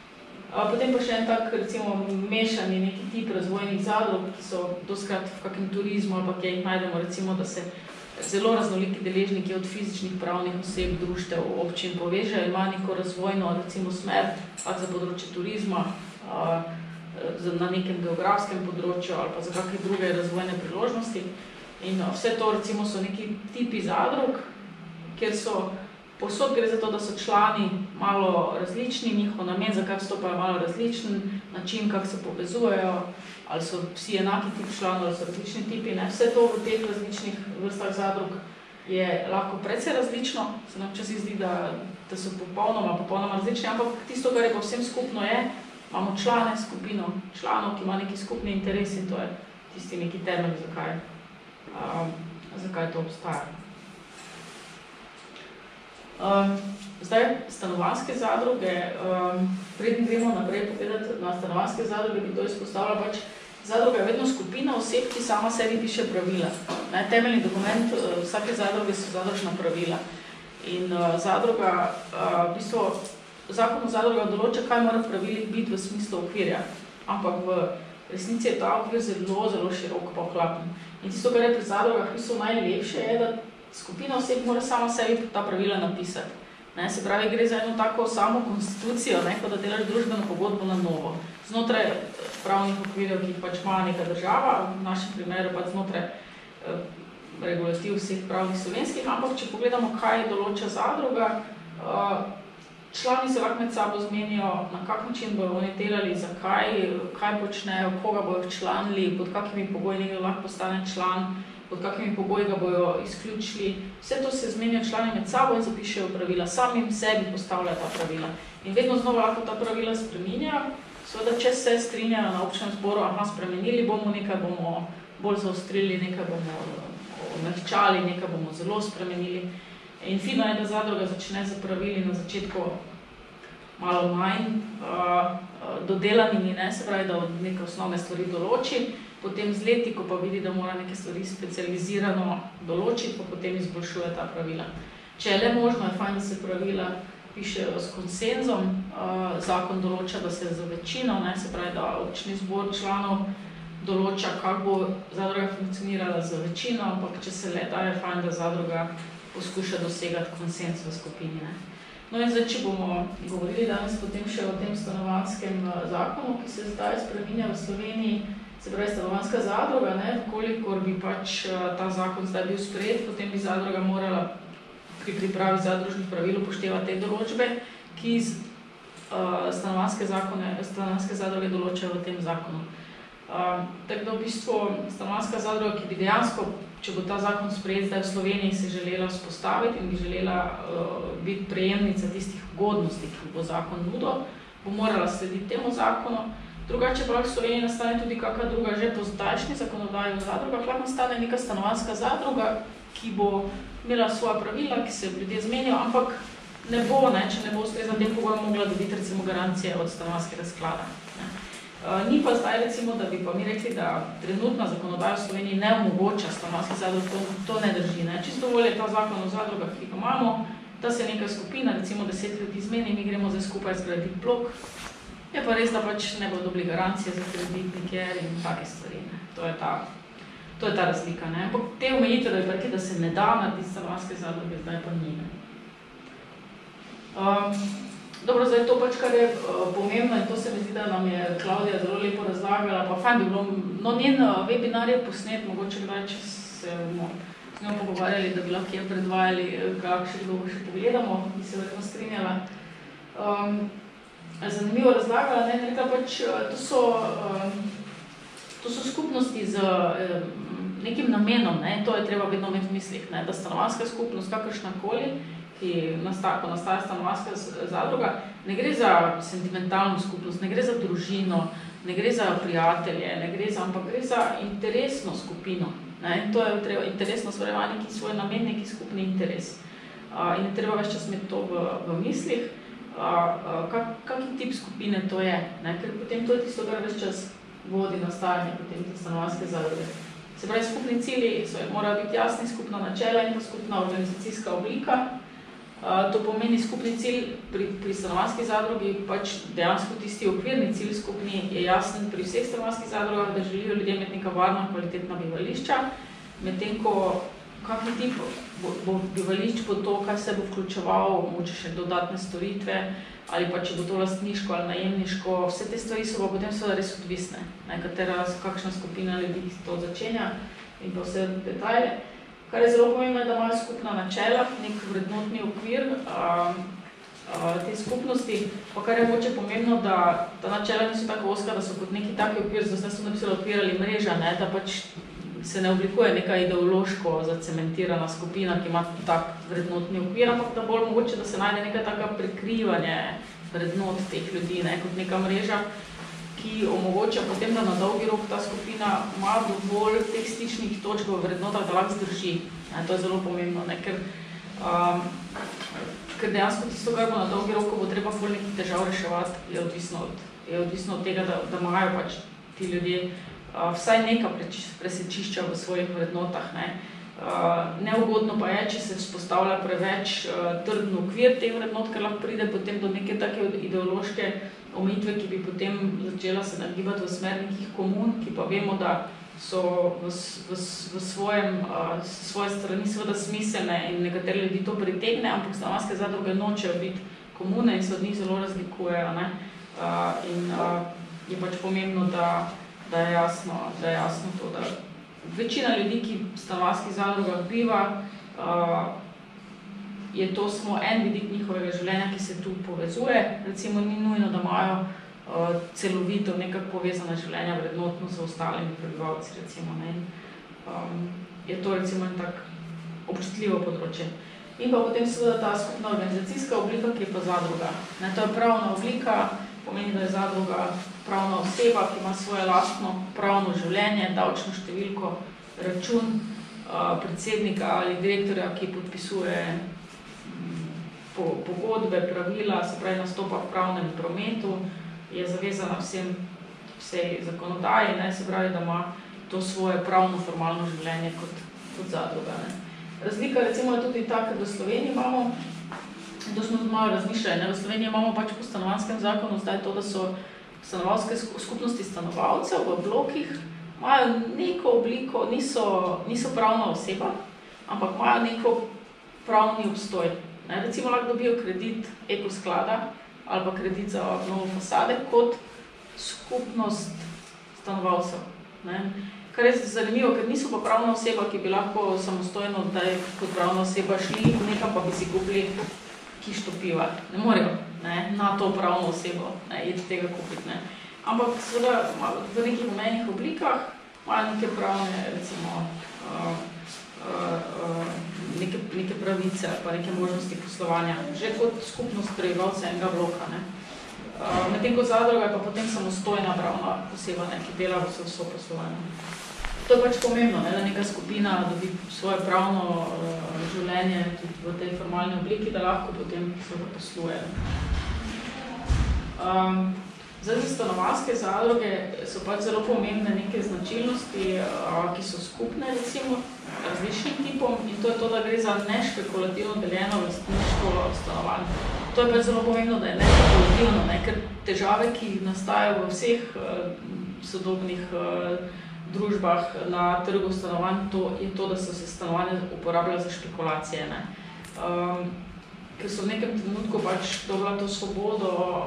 Potem pa še en tak, recimo, mešani neki tip razvojnih zadrug, ki so doskrat v kakem turizmu ali pa kje jih najdemo, recimo, da se zelo raznoliki deležniki od fizičnih pravnih oseb, društev, občin povežejo, ima neko razvojno, recimo, smer za področje turizma, na nekem geografskem področju ali pa za kakšne druge razvojne priložnosti. In vse to, recimo, so neki tipi zadrug, kjer so povsod gre za to, da so člani malo različni, njihov namen, zakaj vstopajo malo različen, način, kako se povezujejo, ali so vsi enaki tip članov, ali so različni tipi, ne. Vse to v teh različnih vrstah zadrug je lahko precej različno, se nam včasih zdi, da, da so popolnoma, popolnoma različni, ampak tisto, kar je pa vsem skupno je, imamo člane, skupino članov, ki ima neki skupni interes in to je tisti neki temelj, zakaj, um, zakaj to obstaja. Um, zdaj, stanovanjske zadruge, um, preden gremo naprej povedati na stanovanjske zadruge, bi to izpostavila, pač zadruga je vedno skupina oseb, ki sama sebi piše pravila. Ne, temeljni dokument uh, vsake zadruge so zadružna pravila. In uh, zadruga, uh, v bistvu, zakon o zadruga določa, kaj mora v pravilih biti v smislu okvirja. Ampak v resnici je ta okvir zelo, zelo širok pa ohlapen. In tisto, kar je pri zadrugah v bistvu najlepše, je, da skupina oseb mora sama sebi ta pravila napisati. Ne, se pravi, gre za eno tako samo konstitucijo, ne, kot da delaš družbeno pogodbo na novo. Znotraj pravnih okvirjev, ki jih pač ima neka država, v našem primeru pač znotraj regulativ vseh pravnih slovenskih, ampak če pogledamo, kaj določa zadruga, člani se lahko med sabo zmenijo, na kak način bojo oni delali, zakaj, kaj počnejo, koga bojo članili, pod kakimi pogoji nekdo lahko postane član, pod kakimi pogoji ga bojo izključili. Vse to se zmenijo člani med sabo in zapišejo pravila. Samim sebi postavljajo ta pravila. In vedno znova lahko ta pravila spreminjajo. Seveda, če se strinjajo na občnem zboru, aha, spremenili bomo, nekaj bomo bolj zaostrili, nekaj bomo omehčali, nekaj bomo zelo spremenili. In fino je, da zadruga začne z pravili na začetku malo manj uh, dodelanimi, ne, se pravi, da neke osnovne stvari določi, potem z leti, ko pa vidi, da mora neke stvari specializirano določiti, pa potem izboljšuje ta pravila. Če je le možno, je fajn, da se pravila pišejo s konsenzom, uh, zakon določa, da se za večino, ne, se pravi, da občni zbor članov določa, kako bo zadruga funkcionirala za večino, ampak če se le da, je fajn, da zadruga poskuša dosegati konsenz v skupini. Ne. No in zdaj, če bomo govorili danes potem še o tem stanovanjskem zakonu, ki se zdaj spreminja v Sloveniji, se pravi stanovanjska zadruga, ne, kolikor bi pač ta zakon zdaj bil sprejet, potem bi zadruga morala pri pripravi zadružnih pravil upoštevati te določbe, ki uh, stanovanjske, zakone, stanovanjske zadruge določajo v tem zakonu. Uh, tako da v bistvu stanovanjska zadruga, ki bi dejansko, če bo ta zakon sprejet zdaj v Sloveniji, se želela vzpostaviti in bi želela uh, biti prejemnica tistih ugodnosti, ki bo zakon nudil, bo morala slediti temu zakonu. Drugače pa v Sloveniji nastane tudi kakšna druga, že po zdajšnji zakonodaji v zadrugah, lahko nastane neka stanovanjska zadruga, ki bo imela svoja pravila, ki se ljudje zmenijo, ampak ne bo, ne, če ne bo ustrezna tem pogojem mogla dobiti recimo garancije od stanovanjskega sklada. Ne. Uh, ni pa zdaj recimo, da bi pa mi rekli, da trenutna zakonodaja v Sloveniji ne omogoča stanovanjskih zadrug, to, to ne drži. Ne. Čisto dovolj je ta zakon o zadrugah, ki ga imamo, da se neka skupina, recimo deset ljudi zmeni, mi gremo zdaj skupaj zgraditi blok. Je pa res, da pač ne bodo dobili garancije za kredit nikjer in take stvari. Ne. To je ta, to je ta razlika. Ne. Ampak te omejitve, da bi rekli, da se ne da narediti stanovanjske zadruge, zdaj pa ni. Um, Dobro, zdaj to pač, kar je uh, pomembno in to se mi zdi, da nam je Klavdija zelo lepo razlagala, pa fajn bi bilo, no njen uh, webinar je posnet, mogoče kdaj, če se bomo s njo pogovarjali, da bi lahko je predvajali, kak še kdo še pogledamo, bi se verjetno strinjala. Um, zanimivo razlagala, ne, rekla pač, to so, um, to so skupnosti z um, nekim namenom, ne, to je treba vedno imeti v mislih, ne, da stanovanjska skupnost, kakršnakoli, ki nastaja, ko nastaja stanovanjska zadruga, ne gre za sentimentalno skupnost, ne gre za družino, ne gre za prijatelje, ne gre za, ampak gre za interesno skupino. Ne? To je treba, interesno stvar, neki svoj namen, neki skupni interes. Uh, in je treba več čas imeti to v, v mislih, uh, uh, kak, kaký tip skupine to je, ne? Ker potem to je tisto, kar več čas vodi nastajanje potem te stanovanjske zadruge. Se pravi, skupni cilji so, morajo biti jasni, skupna načela in pa skupna organizacijska oblika. Uh, to pomeni skupni cilj pri, pri stanovanjski zadrugi, pač dejansko tisti okvirni cilj skupni je jasen pri vseh stanovanjskih zadrugah, da želijo ljudje imeti neka varna, kvalitetna bivališča, medtem ko kakšen tip bo, bo bivališč bo to, kar se bo vključeval, mogoče še dodatne storitve, ali pa če bo to lastniško ali najemniško, vse te stvari so pa potem seveda res odvisne, ne, katera, kakšna skupina ljudi to začenja in pa vse detajle. Kar je zelo pomembno, da imajo skupna načela, nek vrednotni okvir a, a, te skupnosti, pa kar je mogoče pomembno, da ta načela niso tako oska, da so kot neki taki okvir, zdaj so napisali okvir ali mreža, ne, da pač se ne oblikuje neka ideološko zacementirana skupina, ki ima tak vrednotni okvir, ampak da bolj mogoče, da se najde neka taka prekrivanje vrednot teh ljudi, ne, kot neka mreža, ki omogoča potem, da na dolgi rok ta skupina ima dovolj teh stičnih točk v vrednotah, da lahko zdrži. Ne, to je zelo pomembno, ne, ker, um, ker dejansko tisto, kar bo na dolgi rok, ko bo treba bolj nekih težav reševati, je odvisno od, je odvisno od tega, da, da imajo pač ti ljudje uh, vsaj neka presečišča v svojih vrednotah. Ne. Uh, neugodno pa je, če se vzpostavlja preveč uh, trden okvir teh vrednot, ker lahko pride potem do neke take ideološke omejitve, ki bi potem začela se nagibati v smer nekih komun, ki pa vemo, da so v, v, v svojem, uh, svoje strani seveda smiselne in nekateri ljudi to pritegne, ampak stanovanjske zadruge nočejo biti komune in se od njih zelo razlikujejo. Ne? Uh, in uh, je pač pomembno, da, da, je jasno, da je jasno to, da večina ljudi, ki v stanovanjskih zadrugah biva, uh, je to samo en vidik njihovega življenja, ki se tu povezuje. Recimo ni nujno, da imajo uh, celovito nekako povezana življenja vrednotno z ostalimi prebivalci, recimo, ne. Um, je to recimo en tak občutljivo področje. In pa potem seveda ta skupna organizacijska oblika, ki je pa zadruga. Ne, to je pravna oblika, pomeni, da je zadruga pravna oseba, ki ima svoje lastno pravno življenje, davčno številko, račun uh, predsednika ali direktorja, ki podpisuje pogodbe, pravila, se pravi nastopa v pravnem prometu, je zavezana vsem, vsej zakonodaji, ne, se pravi, da ima to svoje pravno formalno življenje kot, kot zadruga. Ne. Razlika recimo je tudi taka, da v Sloveniji imamo, to smo tudi malo razmišljali, ne, v Sloveniji imamo pač po stanovanjskem zakonu zdaj to, da so stanovalske skupnosti stanovalcev v blokih, imajo neko obliko, niso, niso pravna oseba, ampak imajo neko pravni obstoj. Ne, recimo lahko dobijo kredit ekosklada ali pa kredit za obnovo fasade kot skupnost stanovalcev. Ne. Kar je zanimivo, ker niso pa pravna oseba, ki bi lahko samostojno daj, kot pravna oseba šli nekam pa bi si kupili kišto piva. Ne morejo, ne, na to pravno osebo, ne, je tega kupiti. Ne. Ampak seveda v nekih omenjenih oblikah imajo neke pravne, recimo, uh, uh, uh, neke, neke pravice pa neke možnosti poslovanja, že kot skupnost prebivalcev enega bloka. Ne. Uh, medtem kot zadruga je pa potem samostojna pravna oseba, ne, ki dela vse vso poslovanje. To je pač pomembno, ne, da neka skupina dobi svoje pravno uh, življenje tudi v tej formalni obliki, da lahko potem seveda posluje. Um, Zdaj, za stanovanjske zadruge so pač zelo pomembne neke značilnosti, ki so skupne, recimo, različnim tipom, in to je to, da gre za nešpekulativno deljeno lastništvo stanovanj. To je pač zelo pomembno, da je nešpekulativno, ne? Ker težave, ki nastajajo v vseh uh, sodobnih uh, družbah na trgu stanovanj, to je to, da so se stanovanja uporabljali za špekulacije. Ne? Um, ker so v nekem trenutku pač dobila to svobodo,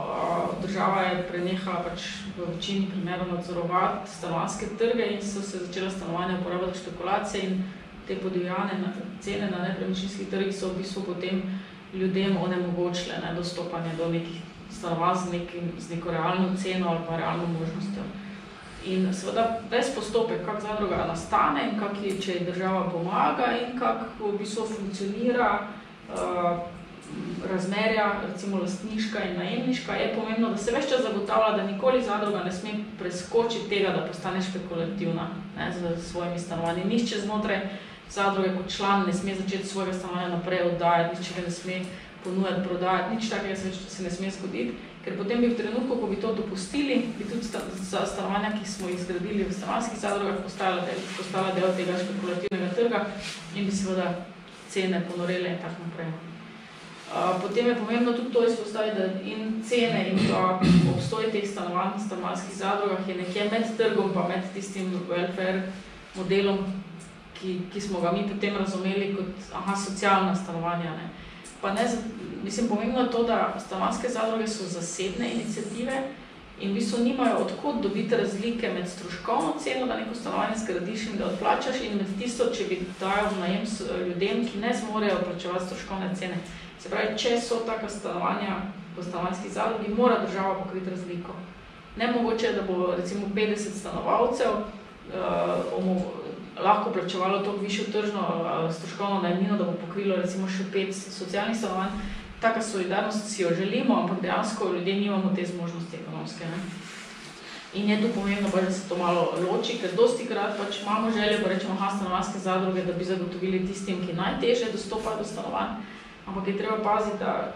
država je prenehala pač v večini primerov nadzorovati stanovanjske trge in so se začela stanovanja uporabljati špekulacije in te podivjane cene na nepremičninskih trgih so v bistvu potem ljudem onemogočile ne, dostopanje do nekih stanovanj z, nekim, z neko realno ceno ali pa realno možnostjo. In seveda ves postopek, kak zadruga nastane in kak je, če država pomaga in kak v bistvu funkcionira uh, razmerja, recimo lastniška in najemniška, je pomembno, da se ves čas zagotavlja, da nikoli zadruga ne sme preskočiti tega, da postane špekulativna ne, z svojimi stanovanji. Nihče znotraj zadruge kot član ne sme začeti svojega stanovanja naprej oddajati, nič ga ne sme ponujati, prodajati, nič takega se, se ne sme zgoditi, ker potem bi v trenutku, ko bi to dopustili, bi tudi sta, za stanovanja, ki smo jih zgradili v stanovanjskih zadrugah, postala del, postala del tega špekulativnega trga in bi seveda cene ponorele in tako naprej. Uh, potem je pomembno tudi to izpostaviti, da in cene in pa obstoj teh stanovanj v stanovanjskih zadrugah je nekje med trgom pa med tistim welfare modelom, ki, ki smo ga mi potem razumeli kot aha, socialna stanovanja. Ne. Pa ne, mislim, pomembno je to, da stanovanjske zadruge so zasebne iniciative in v bistvu nimajo odkot dobiti razlike med stroškovno ceno, da neko stanovanje zgradiš in ga odplačaš in med tisto, če bi dajal v najem ljudem, ki ne zmorejo plačevati stroškovne cene. Se pravi, če so taka stanovanja v stanovanjskih zadrugi, mora država pokriti razliko. Nemogoče, da bo recimo petdeset stanovalcev uh, lahko plačevalo toliko višjo tržno uh, stroškovno najemnino, da bo pokrilo recimo še pet socialnih stanovanj. Taka solidarnost si jo želimo, ampak dejansko ljudje nimamo te zmožnosti ekonomske. Ne? In je tu pomembno, da se to malo loči, ker dosti krat pač imamo željo, pa rečemo, aha, stanovanjske zadruge, da bi zagotovili tistim, ki najtežje dostopajo do stanovanj. Ampak je treba paziti, da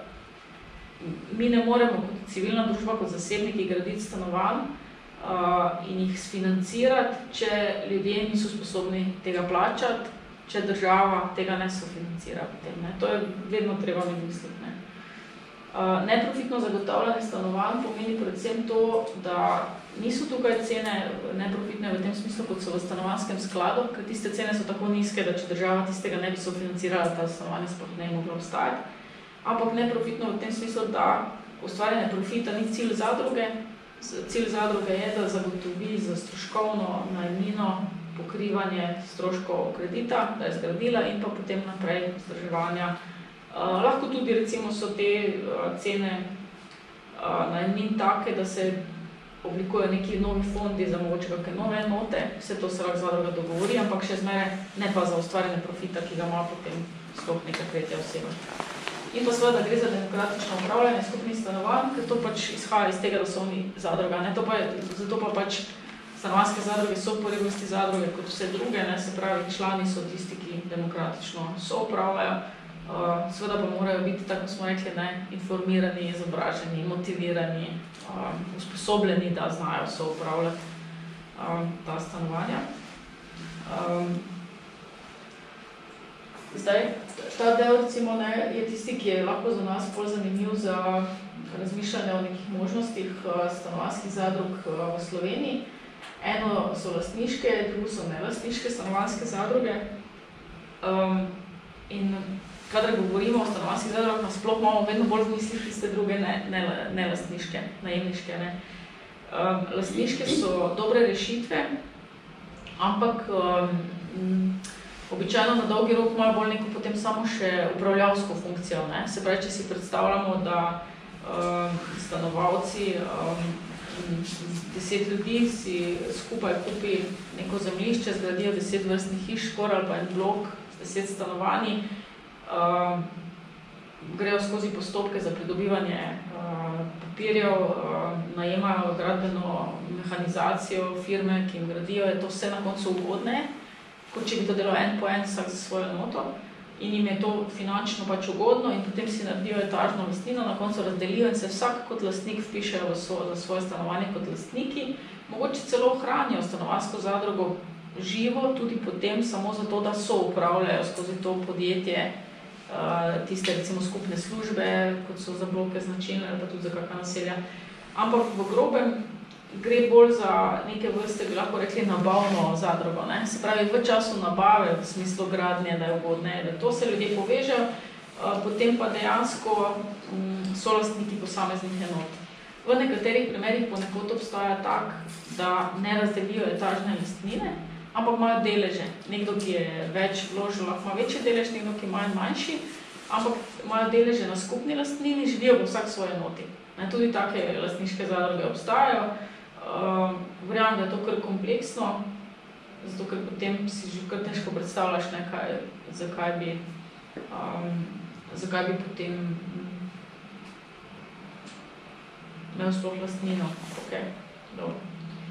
mi ne moremo kot civilna družba, kot zasebniki graditi stanovanj uh, in jih sfinancirati, če ljudje niso sposobni tega plačati, če država tega ne sofinancira potem. Ne. To je vedno treba mi misliti. Ne. Uh, neprofitno zagotavljanje stanovanj pomeni predvsem to, da niso tukaj cene neprofitne v tem smislu, kot so v stanovanjskem skladu, ker tiste cene so tako nizke, da če država tistega ne bi sofinancirala, ta stanovanje sploh ne mogla obstajati. Ampak neprofitno v tem smislu, da ustvarjanje profita ni cilj zadruge. Cilj zadruge je, da zagotovi za stroškovno najemnino pokrivanje stroškov kredita, da je zgradila in pa potem naprej vzdrževanja. Uh, lahko tudi recimo so te uh, cene uh, najemnin take, da se oblikujejo neki novi fondi za mogoče kakšne nove enote, vse to se lahko zadruga dogovori, ampak še zmeraj ne pa za ustvarjanje profita, ki ga ima potem sploh neka tretja oseba. In pa seveda gre za demokratično upravljanje skupnih stanovanj, ker to pač izhaja iz tega, da so oni zadruga. Ne? To pa je, zato pa pač stanovanjske zadruge so posebnosti zadruge kot vse druge, ne? Se pravi, člani so tisti, ki demokratično so upravljajo. Uh, seveda pa morajo biti, tako smo rekli, ne, informirani, izobraženi, motivirani, um, usposobljeni, da znajo so upravljati um, ta stanovanja. Um, zdaj, ta del recimo, ne, je tisti, ki je lahko za nas bolj zanimiv za razmišljanje o nekih možnostih uh, stanovanjskih zadrug uh, v Sloveniji. Eno so lastniške, drugo so nelastniške stanovanjske zadruge. Um, in kadar govorimo o stanovanjskih zadrugah, nasploh imamo vedno bolj v mislih tiste druge ne, ne, ne lastniške, najemniške. Ne. Um, lastniške so dobre rešitve, ampak um, običajno na dolgi rok imajo bolj neko potem samo še upravljavsko funkcijo. Ne. Se pravi, če si predstavljamo, da um, stanovalci, um, deset ljudi si skupaj kupi neko zemljišče, zgradijo deset vrstnih hiš skoraj ali pa en blok, deset stanovanj, Uh, grejo skozi postopke za pridobivanje uh, papirjev, uh, najemajo gradbeno mehanizacijo, firme, ki jim gradijo, je to vse na koncu ugodne, kot če bi to delal en po en vsak za svojo noto in jim je to finančno pač ugodno in potem si naredijo etažno lastnino, na koncu razdelijo in se vsak kot lastnik vpišejo v svo, za svoje stanovanje kot lastniki. Mogoče celo ohranijo stanovanjsko zadrugo živo, tudi potem samo zato, da so upravljajo skozi to podjetje Uh, tiste recimo skupne službe, kot so za bloke značilne ali pa tudi za kakšna naselja. Ampak v grobem gre bolj za neke vrste, bi lahko rekli, nabavno zadrugo. Ne? Se pravi, v času nabave, v smislu gradnje, da je ugodne, da to se ljudje povežejo, uh, potem pa dejansko um, so lastniki posameznih enot. V nekaterih primerih ponekod obstaja tak, da ne razdelijo etažne lastnine, ampak imajo deleže. Nekdo, ki je več vložil, lahko ima večji delež, nekdo, ki ima manjši, ampak imajo deleže na skupni lastnini, živijo v vsak svoje noti. Ne, tudi take lastniške zadruge obstajajo. Uh, Verjamem, da je to kar kompleksno, zato ker potem si že kar težko predstavljaš nekaj, zakaj bi, um, zakaj bi potem imel sploh lastnino. Okay. Dobro.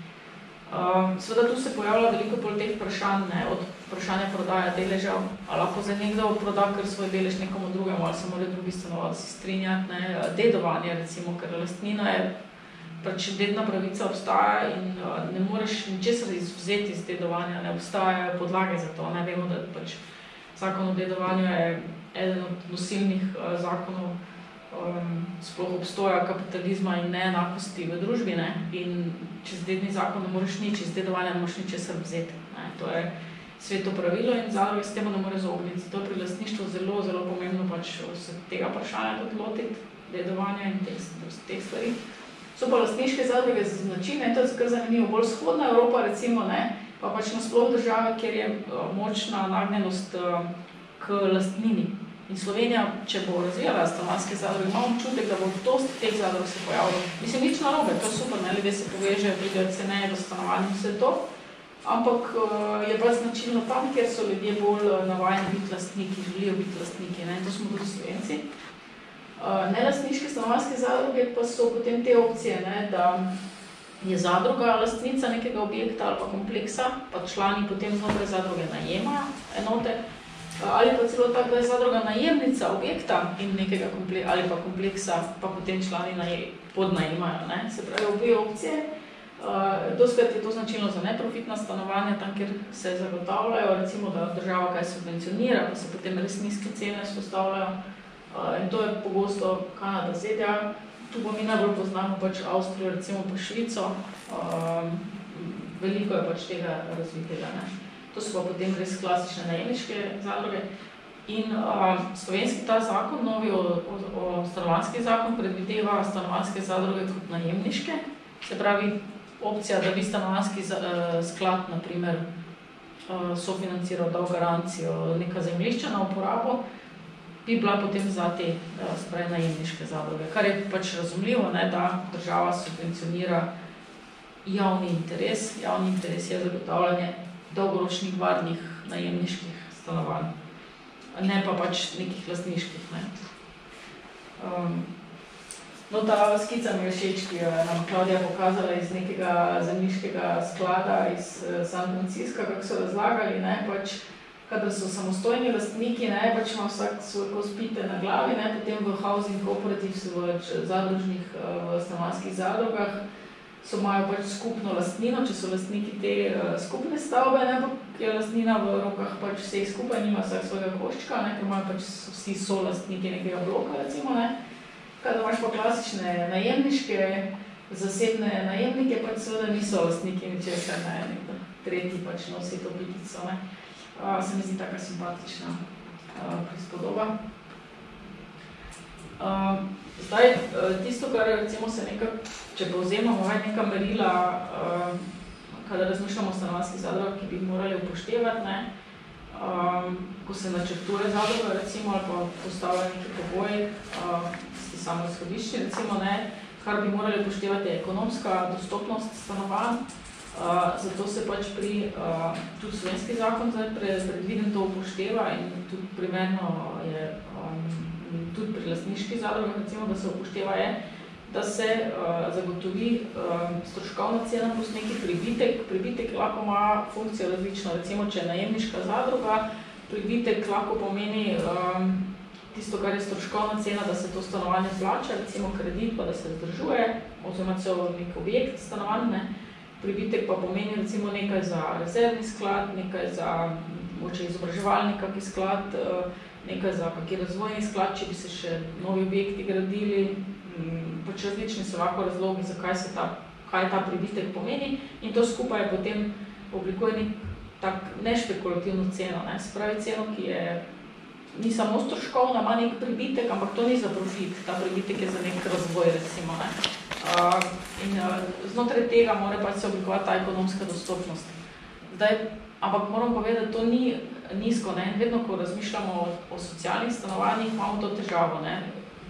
Um, Seveda tu se pojavlja veliko bolj teh vprašanj, ne, od vprašanja prodaja deležev, ali lahko za nekdo proda kar svoj delež nekomu drugemu, ali se morajo drugi stanovalci strinjati, ne, dedovanje recimo, ker lastnina je, pač dedna pravica obstaja in uh, ne moreš ničesar izvzeti iz dedovanja, ne obstajajo podlage za to, ne, vemo, da pač zakon o dedovanju je eden od nosilnih uh, zakonov Um, sploh obstoja kapitalizma in neenakosti v družbi, ne? In čez dedni zakon ne moreš nič, iz dedovanja ne moreš ničesar vzeti. Ne? To je sveto pravilo in zadruge s tem ne more zaogniti. Zato je pri lastništvu zelo, zelo pomembno pač se tega vprašanja tudi lotiti, dedovanja in teh, teh stvari. So pa lastniške zadruge z značine, to je kar zanimivo, bolj vzhodna Evropa recimo, ne? Pa pač nasploh države, kjer je močna nagnjenost k lastnini. In Slovenija, če bo razvijala stanovanjske zadruge, imamo občutek, da bo dosti teh zadrug se pojavilo. Mislim, nič narobe, to je super, ne, ljudje se povežejo, pridejo ceneje do stanovanja in vse to, ampak je pa značilno tam, kjer so ljudje bolj navajeni biti lastniki, želijo biti lastniki, ne, to smo tudi Slovenci. Nelastniške stanovanjske zadruge pa so potem te opcije, ne, da je zadruga lastnica nekega objekta ali pa kompleksa, pa člani potem znotraj zadruge najemajo enote, ali pa celo tako, da je zadruga najemnica objekta in nekega kompleksa, ali pa kompleksa, pa potem člani podnajemajo. Ne? Se pravi, obe opcije. Uh, Doskrat je to značilno za neprofitna stanovanja, tam, kjer se zagotavljajo, recimo, da država kaj subvencionira, pa se potem res nizke cene spostavljajo. Uh, in to je pogosto Kanada, Z D A. Tu pa mi najbolj poznamo pač Avstrijo, recimo pa Švico. Uh, veliko je pač tega razvitega. Ne? To so pa potem res klasične najemniške zadruge. In uh, slovenski ta zakon, novi o, o, o stanovanjski zakon, predvideva stanovanjske zadruge kot najemniške. Se pravi, opcija, da bi stanovanjski uh, sklad, na primer, sofinanciral, dal garancijo neka zemljišča na uporabo, bi bila potem za te spravi najemniške zadruge, kar je pač razumljivo, ne, da država subvencionira javni interes. Javni interes je zagotavljanje dolgoročnih varnih najemniških stanovanj, ne pa pač nekih lastniških. Ne. Um, no, ta skica mi je všeč, ki jo je nam Klavdija pokazala iz nekega zemljiškega sklada iz San Francisca, kako so razlagali, ne, pač kadar so samostojni lastniki, ne, pač ima vsak svoj kos pite na glavi, ne, potem v housing cooperatives, v zadružnih, v stanovanjskih zadrugah, so imajo pač skupno lastnino, če so lastniki te uh, skupne stavbe, ne, pa je lastnina v rokah pač vseh skupaj, nima vsak svojega koščka, ne, ker imajo pač vsi so lastniki nekega bloka, recimo, ne. Kadar imaš pa klasične najemniške, zasebne najemnike, pač seveda niso lastniki ničesar, ne, nekdo tretji pač nosi to pitico, ne. Uh, se mi zdi taka simpatična uh, prispodoba. Uh, zdaj, tisto, kar recimo se nekak, če povzemamo neka merila, uh, kada razmišljamo o stanovanjskih zadrugah, ki bi morali upoštevati, ne, um, ko se načrtuje zadruga, recimo, ali pa postavlja neki pogoji, uh, sti samo izhodišči, recimo, ne, kar bi morali upoštevati je ekonomska dostopnost stanovanj, uh, zato se pač pri, uh, tudi slovenski zakon zdaj predviden to upošteva in tudi primerno je um, tudi pri lastniških zadrugah, recimo, da se upošteva je, da se uh, zagotovi uh, stroškovna cena plus neki pribitek. Pribitek lahko ima funkcijo različno. Recimo, če je najemniška zadruga, pribitek lahko pomeni um, tisto, kar je stroškovna cena, da se to stanovanje plača, recimo kredit, pa da se vzdržuje, oziroma celo nek objekt stanovanje. Pribitek pa pomeni recimo nekaj za rezervni sklad, nekaj za mogoče izobraževalni kaki sklad, uh, nekaj za kakšen razvojni sklad, če bi se še novi objekti gradili, pač različni so lahko razlogi, zakaj se ta, kaj ta pribitek pomeni in to skupaj potem oblikuje nek tak nešpekulativno ceno, ne, se pravi ceno, ki je ni samo stroškovna, ima nek pribitek, ampak to ni za profit, ta pribitek je za nek razvoj, recimo, ne. Uh, in uh, znotraj tega mora pač se oblikovati ta ekonomska dostopnost. Zdaj, ampak moram povedati, to ni nizko, ne, in vedno, ko razmišljamo o, o socialnih stanovanjih, imamo to težavo, ne.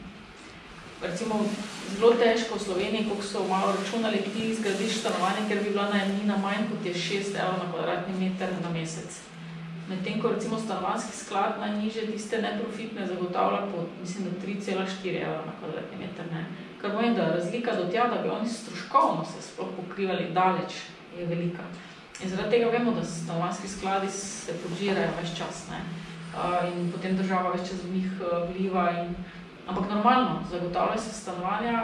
Recimo, zelo težko v Sloveniji, koliko so malo računali, ti zgradiš stanovanje, ker bi bila najemnina manj, kot je šest evrov na kvadratni meter na mesec. Medtem, ko recimo stanovanjski sklad najnižje tiste neprofitne zagotavlja po, mislim, da tri cela štiri evra na kvadratni meter, ne. Kar pomeni, da razlika do tja, da bi oni stroškovno se sploh pokrivali daleč, je velika. In zaradi tega vemo, da stanovanjski skladi se podžirajo ves čas, ne. Uh, in potem država več čez njih uh, vliva in ampak normalno, zagotavljajo se stanovanja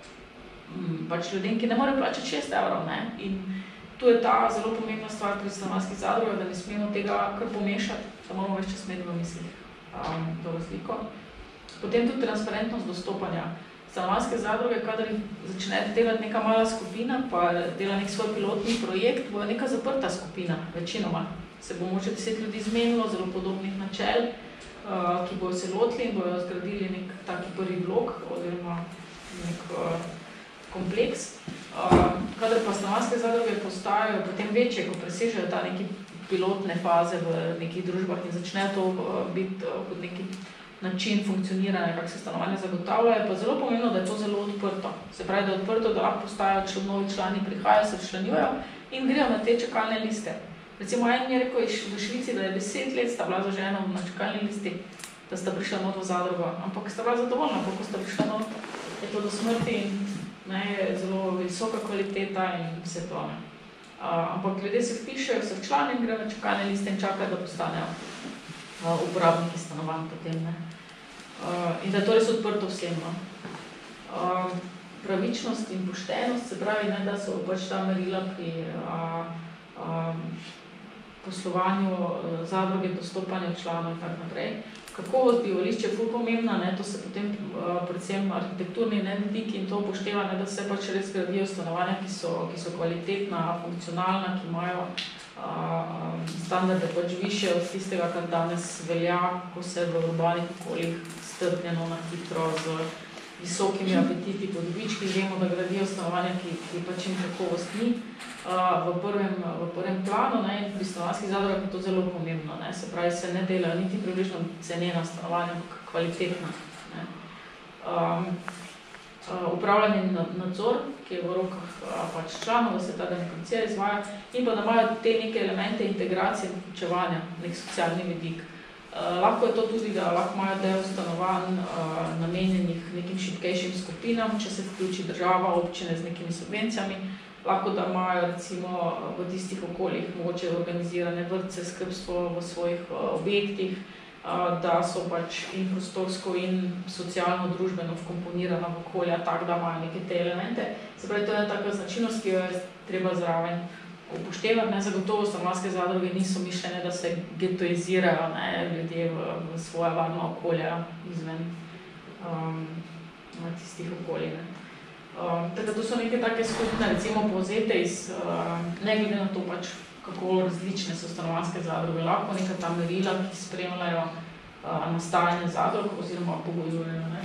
m, pač ljudem, ki ne morejo plačati šest evrov, ne. In tu je ta zelo pomembna stvar pri stanovanjskih zadrugah, da ne smemo tega kar pomešati, da moramo več čas imeti v mislih um, to razliko. Potem tudi transparentnost dostopanja. Stanovanjske zadruge, kadar začnete delati neka mala skupina, pa dela nek svoj pilotni projekt, bo neka zaprta skupina, večinoma. Se bo mogoče deset ljudi zmenilo, zelo podobnih načel, uh, ki bojo se lotili in bojo zgradili nek taki prvi blok, oziroma nek uh, kompleks. Uh, kadar pa stanovanjske zadruge postajajo potem večje, ko presežejo ta neki pilotne faze v nekih družbah in začnejo to uh, biti uh, kot neki način funkcioniranja, kako se stanovanje zagotavlja, je pa zelo pomembno, da je to zelo odprto. Se pravi, da je odprto, da lahko postajajo čl- novi člani, prihajajo, se včlanjujejo in grejo na te čakalne liste. Recimo, en mi je rekel v Švici, da je deset let sta bila zažena na čakalni listi, da sta prišla not v zadrugo, ampak sta bila zadovoljna, ko sta prišla not, je to do smrti in ne, je zelo visoka kvaliteta in vse to. Ne. Uh, ampak ljudje se vpišejo, se včlanijo in grejo na čakalne liste in čakajo, da postanejo uh, uporabniki stanovanj potem, ne. Uh, in da je to res odprto vsem. No. Uh, pravičnost in poštenost, se pravi, ne, da so pač ta merila pri uh, uh, poslovanju uh, zadruge, dostopanju članov in tako naprej. Kakovost bivališče je ful pomembna, ne, to se potem uh, predvsem arhitekturni vidiki in to upošteva, ne, da se pač res gradijo stanovanja, ki so, ki so kvalitetna, funkcionalna, ki imajo uh, standarde pač više od tistega, kar danes velja, ko se v urbanih okoljih strpljeno na hitro z visokimi apetiti po dobički, vemo, da gradijo stanovanja, ki, ki pač jim kakovost ni uh, v, prvem, v prvem planu, ne, in pri stanovanjskih zadrugah je to zelo pomembno, ne, se pravi, se ne dela niti približno cenena stanovanja, ampak kvalitetna. Ne. Um, uh, upravljanje nadzor, ki je v rokah uh, pač članov, da se ta demokracija izvaja, in pa da imajo te neke elemente integracije in vključevanja, nek socialni vidik. Uh, lahko je to tudi, da lahko imajo del stanovanj uh, namenjenih nekim šibkejšim skupinam, če se vključi država, občine z nekimi subvencijami, lahko da imajo recimo v tistih okoljih mogoče organizirane vrtce, skrbstvo v svojih uh, objektih, uh, da so pač in prostorsko in socialno-družbeno vkomponirana v okolja, tak, da imajo neke te elemente. Se pravi, to je taka značilnost, ki jo je treba zraven upoštevati, ne, zagotovo stanovanjske zadruge niso mišljene, da se getoizirajo, ne, ljudje v, v svoja varna okolja izven um, tistih okolij. Ne. Um, tako to so neke take skupne, recimo povzete iz, uh, ne glede na to pač, kako različne so stanovanjske zadruge, lahko neka ta merila, ki spremljajo uh, nastajanje zadrug oziroma pogojujejo. Ne.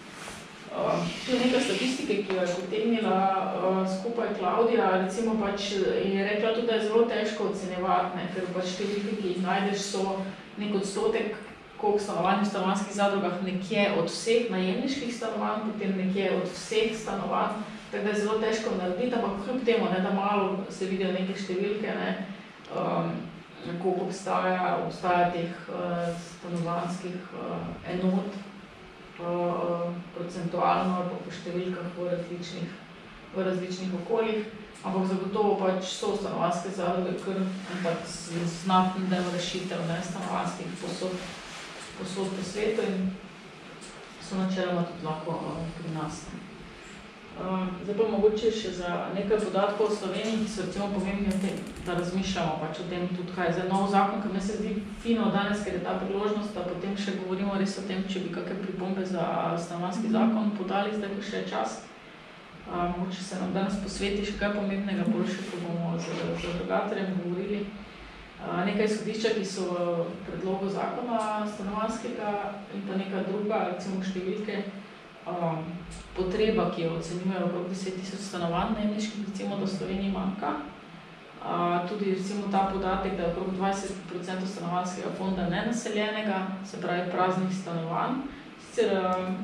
Uh, to je neka statistike, ki jo je potegnila uh, skupaj Klaudija, recimo pač je rekla tudi, da je zelo težko ocenjevati, ne, ker pač številke, ki jih najdeš, so nek odstotek, koliko stanovanj v stanovanjskih zadrugah nekje od vseh najemniških stanovanj, potem nekje od vseh stanovanj, tako da je zelo težko narediti, ampak kljub temu, ne, da malo se vidijo neke številke, ne, um, koliko obstaja, obstaja teh uh, stanovanjskih uh, enot, Uh, procentualno ali po številkah v različnih, v različnih okoljih, ampak zagotovo pač so stanovanjske zadruge kar ampak znatni del rešitev, ne, stanovanjskih posod, posod po svetu in so načeloma tudi lahko uh, pri nas. Uh, zdaj pa mogoče še za nekaj podatkov o Sloveniji, ki so recimo pomembni o tem, da razmišljamo pač o tem tudi kaj za nov zakon, ker me se zdi fino danes, ker je ta priložnost, da potem še govorimo res o tem, če bi kakšne pripombe za stanovanjski zakon podali, zdaj pa še je čas. Uh, mogoče se nam danes posveti še kaj pomembnega, boljše, ko bomo z, z drugateljem govorili. Uh, nekaj izhodišča, ki so v predlogu zakona stanovanjskega in pa neka druga, recimo številke, Um, potreba, ki jo ocenjujejo okrog deset tisoč stanovanj najemniških, recimo, da v Sloveniji manjka. Uh, tudi recimo ta podatek, da je okrog dvajset procentov stanovanjskega fonda nenaseljenega, se pravi praznih stanovanj. Sicer um,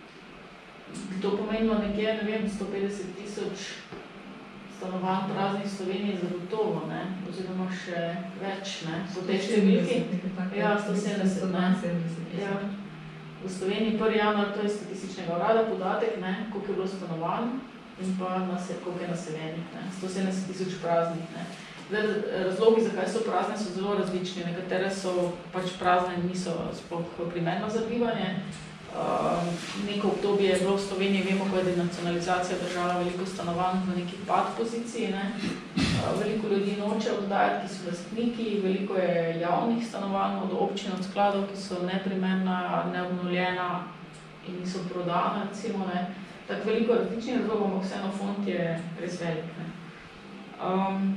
to pomenilo nekje, ne vem, sto petdeset tisoč stanovanj praznih v Sloveniji zagotovo, ne, oziroma še več, ne, po tej številki. Ja, sto sedemdeset, ne. Ja. V Sloveniji prvi januar, to je statističnega urada podatek, ne, koliko je bilo stanovanj in pa nase, koliko je naseljenih, ne, sto sedemdeset tisoč praznih. Ne. Zdaj, razlogi, zakaj so prazne, so zelo različni. Nekatere so pač prazne in niso sploh primerno za bivanje. Uh, neko obdobje je bilo v Sloveniji, vemo, ko je denacionalizacija držala veliko stanovanj v neki pad poziciji, ne. Uh, veliko ljudi noče oddajati, ki so lastniki, veliko je javnih stanovanj od občin, od skladov, ki so neprimerna, neobnovljena in niso prodana, recimo, ne. Tako veliko različnih razlogov, ampak vseeno fond je res velik, ne. Um,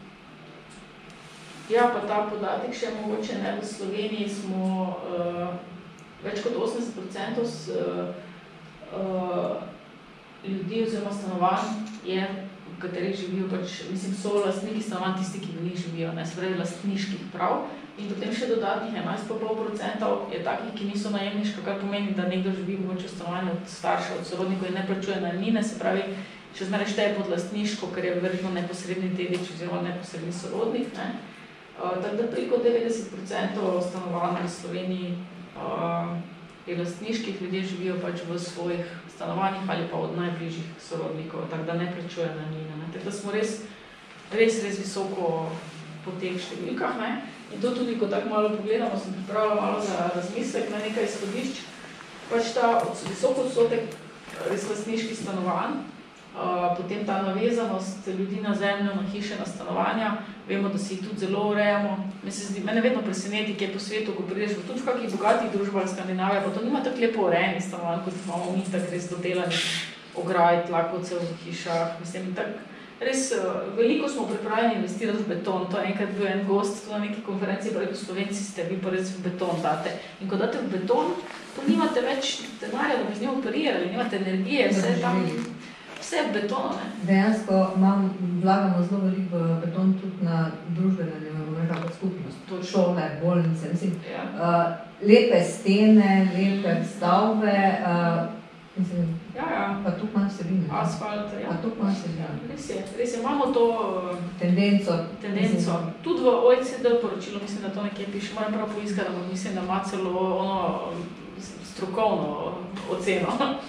ja, pa ta podatek še mogoče, ne, v Sloveniji smo uh, več kot osemdeset procentov s, uh, ljudi oziroma stanovanj je, v katerih živijo pač, mislim, so lastniki stanovanj tisti, ki v njih živijo, ne, se pravi lastniških prav. In potem še dodatnih enajst celih pet procentov je takih, ki niso najemniška, kar pomeni, da nekdo živi mogoče v stanovanju od starša, od sorodnikov in ne plačuje najemnine, se pravi, še zmeraj šteje pod lastniško, ker je verjetno neposredni dedič oziroma neposredni sorodnik, ne. Uh, tako da preko devetdeset procentov stanovanj v Sloveniji Uh, je lastniških, ljudje živijo pač v svojih stanovanjih ali pa od najbližjih sorodnikov, tako da ne plačujejo najemnine. Tako da smo res, res, res visoko po teh številkah. Ne? In to tudi, ko tako malo pogledamo, sem pripravila malo za razmislek na nekaj izhodišč, pač ta visok odstotek res lastniških stanovanj, uh, potem ta navezanost ljudi na zemljo, na hiše, na stanovanja, vemo, da si jih tudi zelo urejamo. Mene vedno preseneti, ki je po svetu, ko prideš tudi v kakih bogatih družbah Skandinavije, pa to nima tako lepo urejeni stanovanj, kot imamo mi, tako res dodelani ograj, tlakovcev v hišah. Mislim, tak, res veliko smo pripravljeni investirati v beton. To je enkrat bil en gost na neki konferenciji, pa rekel, Slovenci ste, vi pa res v beton date. In ko date v beton, ko nimate več denarja, da bi z njim operirali, nimate energije, vse je tam, vse je beton, ne? Dejansko imam, vlagamo zelo veliko v beton tudi na družbene, ne vem, kako skupnost, šole, bolnice, mislim, Ja. uh, lepe stene, lepe stavbe, uh, mislim, Ja, ja. pa tukaj manj vsebine. Asfalt, ja. Pa tukaj manj vsebine. Ja, res je, res je, imamo to uh, Tendenco. tendenco. Tudi v O E C D poročilu, mislim, da to nekje piše, moram prav poiskati, ampak mislim, da ima celo ono strokovno oceno.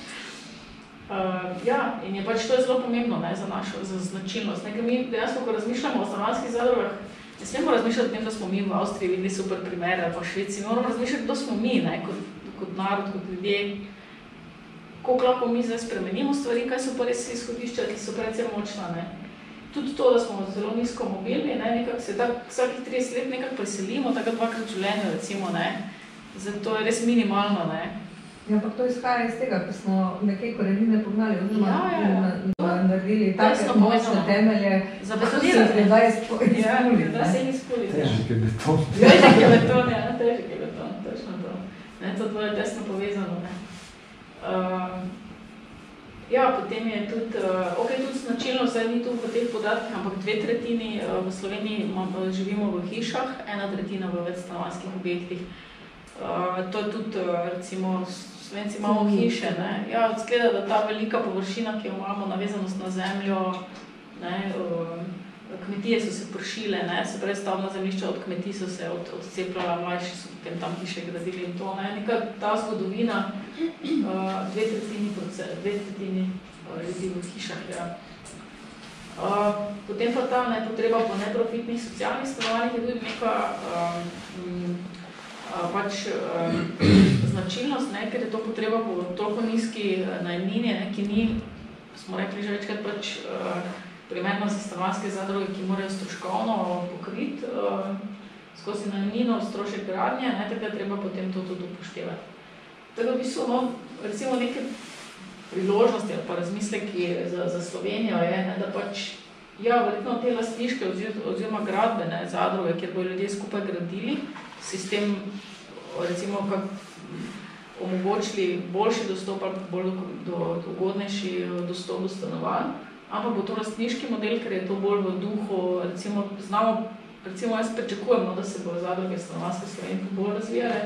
Uh, ja, in je pač to je zelo pomembno, ne, za našo za značilnost. Nekaj mi dejansko, ko razmišljamo o stanovanjskih zadrugah, ne smemo razmišljati o tem, da smo mi v Avstriji videli super primere, ali pa v Švici, moramo razmišljati, kdo smo mi, ne, kot, kot narod, kot ljudje, koliko lahko mi zdaj spremenimo stvari, kaj so pa res izhodišča, ki so precej močna, ne. Tudi to, da smo zelo nizko mobilni, ne, nekako se tak, vsakih trideset let nekako preselimo, tako dvakrat v življenju, recimo, ne, zato je res minimalno, ne. Ja, ampak to izhaja iz tega, ko smo nekaj korenine pognali, oziroma Ja, ja, ja. na- na- naredili take Tesno močne povezano. temelje, Zabetonirati. se da izpo- Ja, izpuliti, da ne. se jih izpuliti. Težek je beton. Težek je beton, ja, težek je beton, točno to. Ne, to dvoje tesno povezano, ne. Um, ja, potem je tudi, uh, ok, tudi značilno, zdaj ni tu v teh podatkih, ampak dve tretjini uh, v Sloveniji imam, živimo v hišah, ena tretjina v večstanovanjskih objektih. Uh, to je tudi, uh, recimo, Slovenci imamo hiše, ne. Ja, zgleda, da ta velika površina, ki jo imamo, navezanost na zemljo, ne, uh, kmetije so se pršile, ne, se pravi stavbna zemljišča od kmetij so se od, odcepljala, mlajši so potem tam hiše gradili in to, ne, neka ta zgodovina, uh, dve tretjini, dve tretjini uh, ljudi v hišah, ja. Uh, potem pa ta ne, potreba po neprofitnih socialnih stanovanjih je tudi neka um, uh, pač um, značilnost, ne, ker je to potreba po toliko nizki najemnini, ne, ki ni, smo rekli že večkrat, pač uh, primerno za stanovanjske zadruge, ki morajo stroškovno pokriti uh, skozi najemnino, strošek gradnje, ne, tako je treba potem to tudi upoštevati. Tako v bistvu, no, recimo neke priložnosti ali pa razmisleki za, za Slovenijo je, ne, da pač, ja, verjetno te lastniške oziroma gradbene zadruge, kjer bodo ljudje skupaj gradili, sistem, recimo, kak, omogočili boljši dostop ali bolj do, do ugodnejši dostop do stanovanj, ampak bo to lastniški model, ker je to bolj v duhu, recimo, znamo, recimo jaz pričakujem, no, da se bo zadruge stanovanjske Slovenije bolj razvijale.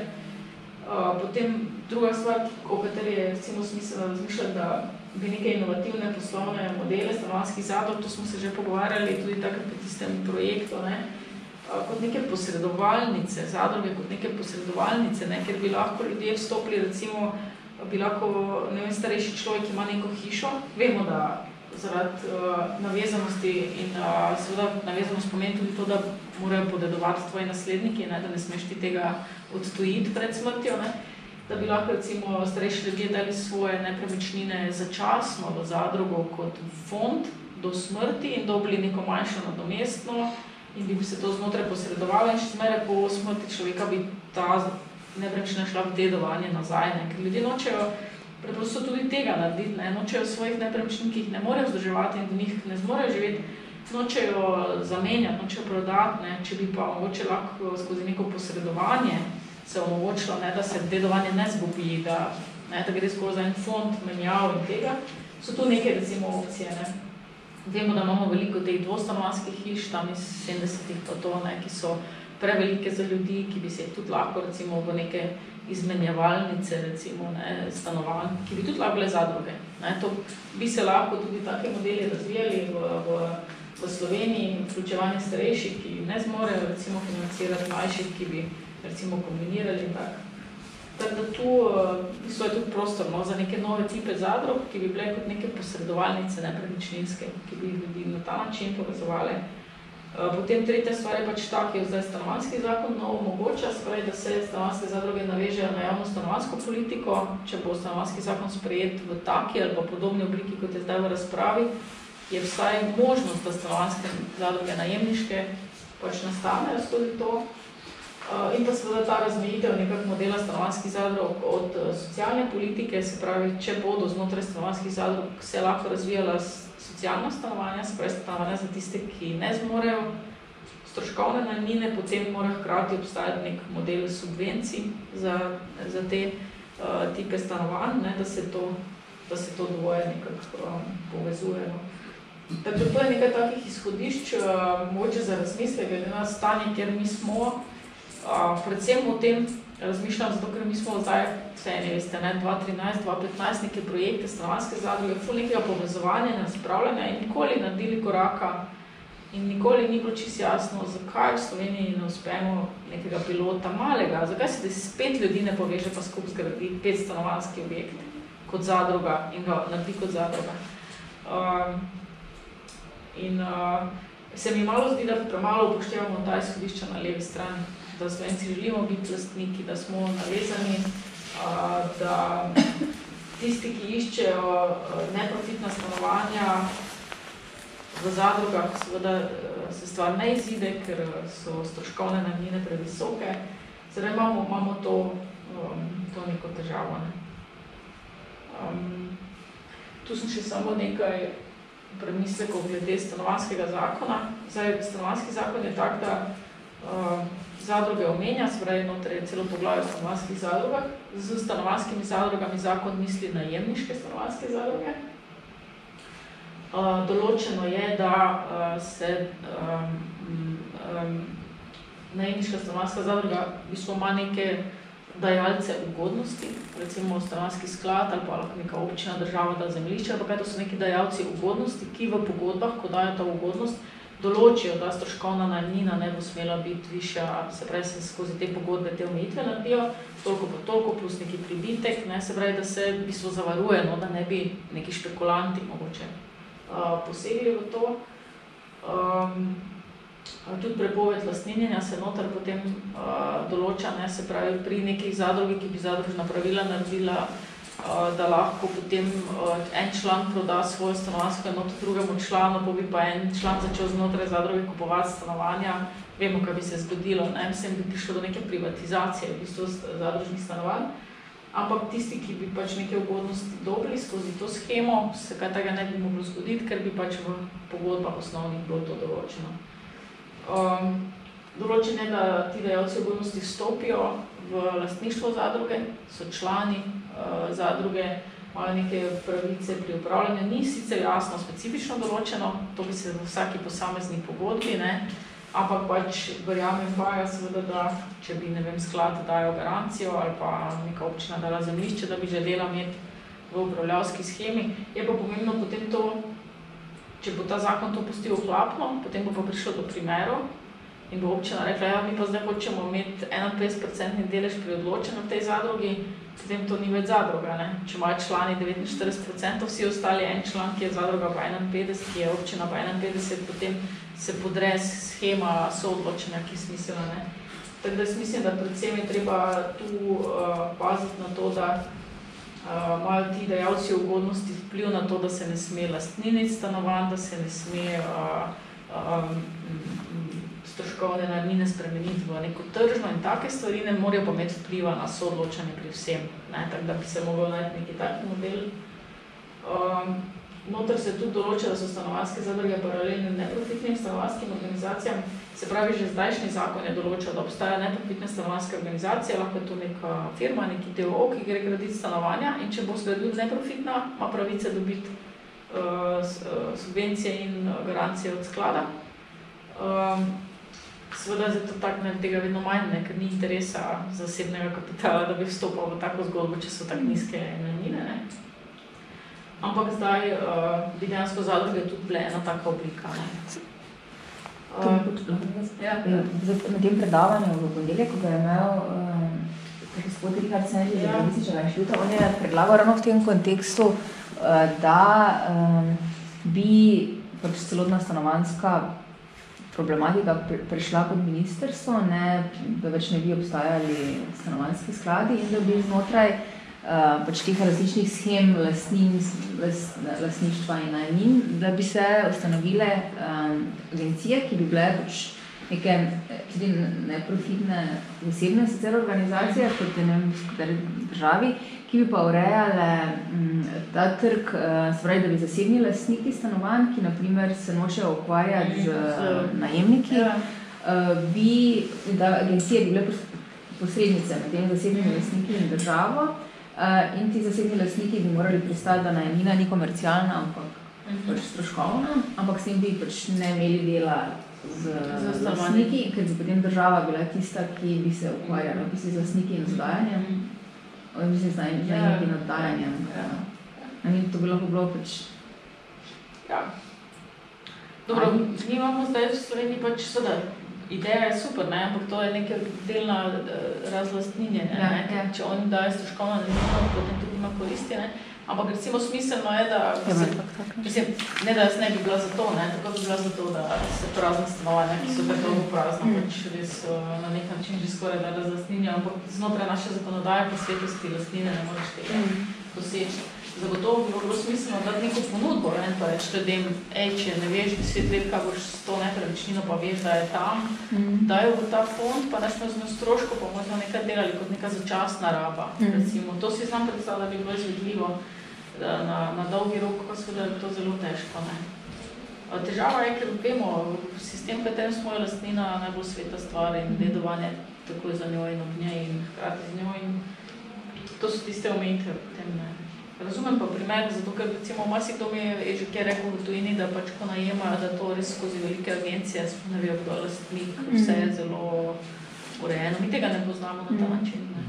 Uh, potem druga stvar, o kateri je recimo smiselno razmišljati, da bi neke inovativne poslovne modele stanovanjskih zadrug, to smo se že pogovarjali tudi takrat po tistem projektu, ne, uh, kot neke posredovalnice, zadruge kot neke posredovalnice, ne, kjer bi lahko ljudje vstopili, recimo, bi lahko, ne vem, starejši človek ima neko hišo, vemo, da zaradi uh, navezanosti in uh, seveda navezanost pomeni tudi to, da morajo podedovati tvoji nasledniki, ne, da ne smeš ti tega odtujiti pred smrtjo, ne, da bi lahko recimo starejši ljudje dali svoje nepremičnine začasno v zadrugo kot fond do smrti in dobili neko manjšo nadomestno in bi se to znotraj posredovalo in še zmeraj po smrti človeka bi ta nepremičnina šla v dedovanje nazaj, ne, ker ljudje nočejo preprosto tudi tega narediti, ne, nočejo svojih nepremičnin, ki jih ne morejo vzdrževati in v njih ne zmorejo živeti, nočejo zamenjati, nočejo prodati, ne, če bi pa mogoče lahko skozi neko posredovanje se omogočilo, ne, da se dedovanje ne zgubi, da, ne, da gre skozi za en fond menjav in tega, so tu neke recimo opcije, ne. Vemo, da imamo veliko teh dvostanovanjskih hiš, tam iz sedemdesetih pa to, ne, ki so prevelike za ljudi, ki bi se jih tudi lahko recimo v neke izmenjevalnice, recimo, ne, stanovanj, ki bi tudi lahko bile zadruge. Ne, to bi se lahko tudi take modeli razvijali v, v, v Sloveniji, vključevanje starejših, ki ne zmorejo recimo financirati mlajših, ki bi recimo kombinirali in tak. Tako da tu uh, je tudi prostor, no, za neke nove tipe zadrug, ki bi bile kot neke posredovalnice nepremičninske, ki bi ljudi na ta način povezovali. Potem tretja stvar je pač ta, ki je zdaj stanovanjski zakon no, omogoča, spravi, da se stanovanjske zadruge navežejo na javno stanovanjsko politiko, če bo stanovanjski zakon sprejet v taki ali pa podobni obliki, kot je zdaj v razpravi, je vsaj možnost, da stanovanjske zadruge najemniške pač nastanejo skozi to. In pa seveda ta razmejitev nekak modela stanovanjskih zadrug od socialne politike, se pravi, če bodo znotraj stanovanjskih zadrug se lahko razvijala socialna stanovanja, se pravi stanovanja za tiste, ki ne zmorejo stroškovne najemnine, potem mora hkrati obstajati nek model subvencij za, za te uh, tipe stanovanj, ne, da se to, da se to dvoje nekako um, povezuje. No. Tako to je nekaj takih izhodišč, uh, mogoče za razmisle, glede na stanje, kjer mi smo, uh, predvsem o tem razmišljam, zato ker mi smo zdaj, vse ne veste, ne, dva trinajst, dva petnajst neke projekte, stanovanjske zadruge, ful nekega povezovanja in razpravljanja in nikoli naredili koraka in nikoli ni bilo čisto jasno, zakaj v Sloveniji ne uspemo nekega pilota malega, zakaj se da spet ljudi ne poveže pa skup zgradi pet stanovanjski objekt kot zadruga in ga naredi kot zadruga. Um, in uh, se mi malo zdi, da premalo upoštevamo ta izhodišča na levi strani, da Slovenci želimo biti lastniki, da smo navezani, da tisti, ki iščejo neprofitna stanovanja v zadrugah, seveda se stvar ne izide, ker so stroškovne najemnine previsoke. Zdaj imamo, imamo to, to neko težavo. Ne? Um, tu sem še samo nekaj premislekov glede stanovanjskega zakona. Zdaj, stanovanjski zakon je tak, da uh, zadruge omenja, se pravi, noter je celo poglavje o stanovanjskih zadrugah. Z stanovanjskimi zadrugami zakon misli najemniške stanovanjske zadruge. Uh, določeno je, da uh, se um, um, najemniška stanovanjska zadruga v bistvu ima neke dajalce ugodnosti, recimo stanovanjski sklad ali pa neka občina, država da zemljišče, ali pa kaj to so neki dajalci ugodnosti, ki v pogodbah, ko dajo ta ugodnost, določijo, da stroškovna najemnina ne bo smela biti višja, se pravi, se skozi te pogodbe te omejitve naredijo, toliko po toliko, plus neki pribitek, ne, se pravi, da se v bistvu zavaruje, no, da ne bi neki špekulanti mogoče uh, posegli v to. Um, tudi prepoved lastninjenja se noter potem uh, določa, ne, se pravi, pri nekih zadrugi, ki bi zadružna pravila naredila, da lahko potem en član proda svojo stanovanjsko enoto drugemu članu, pa bi pa en član začel znotraj zadruge kupovati stanovanja. Vemo, kaj bi se zgodilo, ne? Mislim, bi prišlo do neke privatizacije v bistvu zadružnih stanovanj, ampak tisti, ki bi pač neke ugodnosti dobili skozi to schemo, se kaj tega ne bi moglo zgoditi, ker bi pač v pogodbah osnovnih bilo to določeno. Um, določen je, da ti dajalci ugodnosti vstopijo v lastništvo zadruge, so člani uh, zadruge, imajo neke pravice pri upravljanju, ni sicer jasno specifično določeno, to bi se v vsaki posamezni pogodbi, ne, ampak pač verjamem pa, seveda, da če bi, ne vem, sklad dajo garancijo ali pa neka občina dala zemljišče, da bi želela imeti v upravljavski schemi, je pa pomembno potem to, če bo ta zakon to pustil ohlapno, potem bo pa prišlo do primerov, in bo občina rekla, ja, mi pa zdaj hočemo imeti enainpetdeset procentni delež pri odločenju v tej zadrugi, potem to ni več zadruga, ne? Če imajo člani devetinštirideset procentov, vsi ostali en član, ki je zadruga pa enainpetdeset, ki je občina pa enainpetdeset, potem se podre schema soodločenja, ki je smiselna, ne? Tako da jaz mislim, da predvsem je treba tu uh, paziti na to, da uh, imajo ti dajalci ugodnosti vpliv na to, da se ne sme lastniniti stanovanj, da se ne sme uh, um, stroškovne najemnine spremeniti v neko tržno in take stvari ne morajo pa imeti vpliva na soodločanje pri vsem, ne? Tako da bi se mogel najti neki tak model. Um, noter se tudi določa, da so stanovanjske zadruge paralelne neprofitnim stanovanjskim organizacijam, se pravi, že zdajšnji zakon je določal, da obstaja neprofitne stanovanjske organizacije, lahko je to neka firma, neki D O O, ki gre graditi stanovanja in če bo zgradil neprofitna, ima pravice dobiti uh, subvencije in garancije od sklada. Um, Seveda je zato tak, ne, tega vedno manj, ne, ker ni interesa zasebnega kapitala, da bi vstopal v tako zgodbo, če so tako nizke najemnine, ne. Ampak zdaj uh, bi dejansko zadruge tudi bile ena taka oblika. Ne. Uh, ja. Na tem predavanju v ponedeljek, ko ga je imel uh, gospod Richard Senži, ja. Visičeva inštituta, on je predlagal ravno v tem kontekstu, uh, da um, bi pač celotna stanovanjska problematika prišla pod ministerstvo, ne, da več ne bi obstajali stanovanjski skladi in da bi znotraj uh, pač teh različnih schem lastnin, las, lastništva in najemnin, da bi se ustanovile um, agencije, ki bi bile pač neke tudi neprofitne zasebne sicer organizacije, kot je, ne vem, v kateri državi, ki bi pa urejale m, ta trg, uh, se pravi, da bi zasebni lastniki stanovanj, ki na primer se nočejo ukvarjati z uh, najemniki, uh, bi, da agencije bi bile posrednice med temi zasebnimi lastniki in državo, Uh, in ti zasebni lastniki bi morali pristati, da najemnina ni komercialna, ampak uh-huh. pač stroškovna, ampak s tem bi pač ne imeli dela z, z lastniki, ker bi potem država bila tista, ki bi se ukvarjala z lastniki in oddajanjem. Uh-huh. Mislim, z najemniki in oddajanjem. Ja. In to bi lahko bilo pač... Ja. Dobro, mi imamo zdaj v Sloveniji pač sada. Ideja je super, ne? Ampak to je nekaj delna razlastninje, ne? Ja, ja. Če oni dajo stroškovno najemnino, potem tudi ima koristi, ne? Ampak recimo smiselno je, da se, mislim, ne da jaz ne bi bila za to, ne? Tako bi bila za to, da se prazne stanovanja, ki so tako prazno, mm. pač res na nek način že skoraj da razlastninja, ampak znotraj naše zakonodaje po svetosti lastnine ne moreš tega mm. doseči. Zagotovo bi bilo smiselno dati neko ponudbo, ne, pa reči ljudem, ej, če ne veš deset let, kaj boš s to nepremičnino, pa veš, da je tam, mm. dajo v ta fond, pa neš me z njo stroško, pa možno nekaj delali kot neka začasna raba, mm. recimo. To si znam predstavljati, da bi bilo izvedljivo na, na dolgi rok, pa seveda je to zelo težko, ne. Težava je, ker vemo, sistem, v katerem smo je lastnina najbolj sveta stvar in dedovanje takoj za njo in ob njej in hkrati z njo in to so tiste omejitve potem, ne. Razumem pa primer, zato ker recimo marsikdo mi je že kje rekel v tujini, da pač ko najemajo, da to res skozi velike agencije, smo ne vejo, kdo je lastnik, vse je zelo urejeno. Mi tega ne poznamo na ta način. Ne?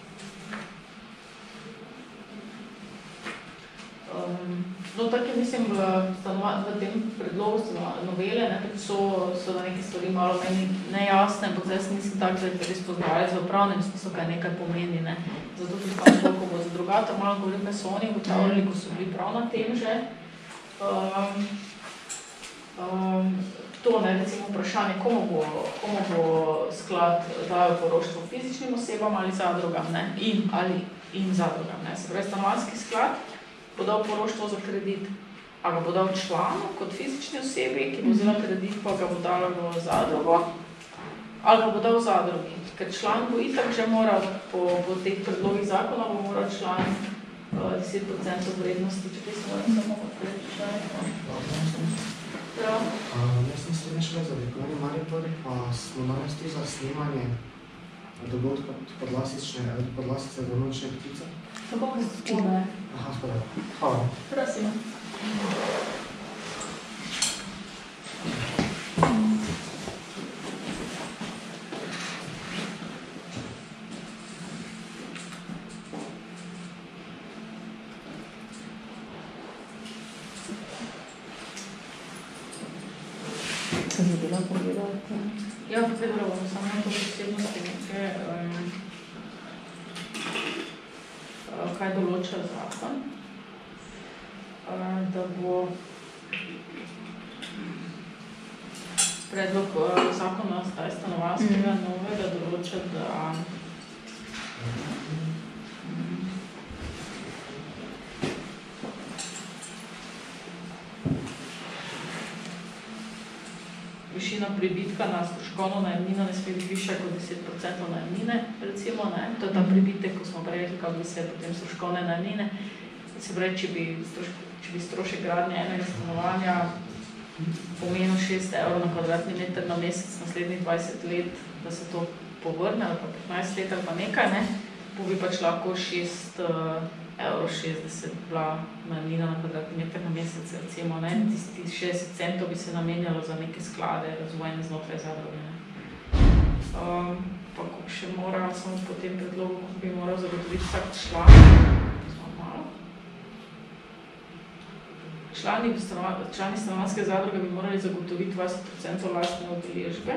Um, no, tako je, mislim, v, v tem predlogu novele, ne, so, so da neke stvari malo meni nejasne, ampak zdaj sem mislim tak, da je res poznavalec v pravnem smislu, kaj nekaj pomeni, ne. Zato tudi pa koliko bo za drugato, malo govorim, kaj so oni ugotavljali, ko so bili prav na tem že. Um, um, to, ne, recimo vprašanje, komu bo, komu bo sklad dajal poroštvo fizičnim osebam ali zadrugam, ne, in ali in zadrugam, ne. Se pravi, stanovanjski sklad bo dal poroštvo za kredit, a ga bo dal članu kot fizični osebi, ki bo vzela kredit, pa ga bo dal v zadrugo, ali ga bo dal v zadrugi. Ker član bo itak že moral, po, po teh predlogih zakona, bo moral član uh, deset procentov vrednosti, če te se moram samo odpreti. Ja. Jaz sem se nešla za Vekovni Maribor, pa smo danes tu za snemanje dogodka podlasice za nočne ptice. Kako se začne? Aha, spodaj. Hvala. Prosim. Kaj je bila pogledati? Ja, pogledala bom samo to posebnosti nekaj, um, kaj določa zakon, da bo predlog zakona stanovanjskega novega določa, da višina pribitka na stroškovno najemnino ne sme biti višja kot deset procentov najemnine, recimo, ne? To je ta pribitek, ko smo prej rekli, kako bi se potem stroškovne najemnine. Se pravi, če bi, stroško, če bi strošek gradnje enega stanovanja pomenil šest evrov na kvadratni meter na mesec naslednjih dvajset let, da se to povrne, ali pa petnajst let ali pa nekaj, ne? Po bi pač lahko šest evrov šestdeset bila najemnina na kvadratni meter na mesec, recimo, ne? Tisti šestdeset centov bi se namenjalo za neke sklade, razvojne znotraj zadruge, ne? Um, pa ko še mora, samo po tem predlogu, ko bi moral zagotoviti vsak član, malo. Člani, člani stanovanjske zadruge bi morali zagotoviti dvajset procentov lastne udeležbe,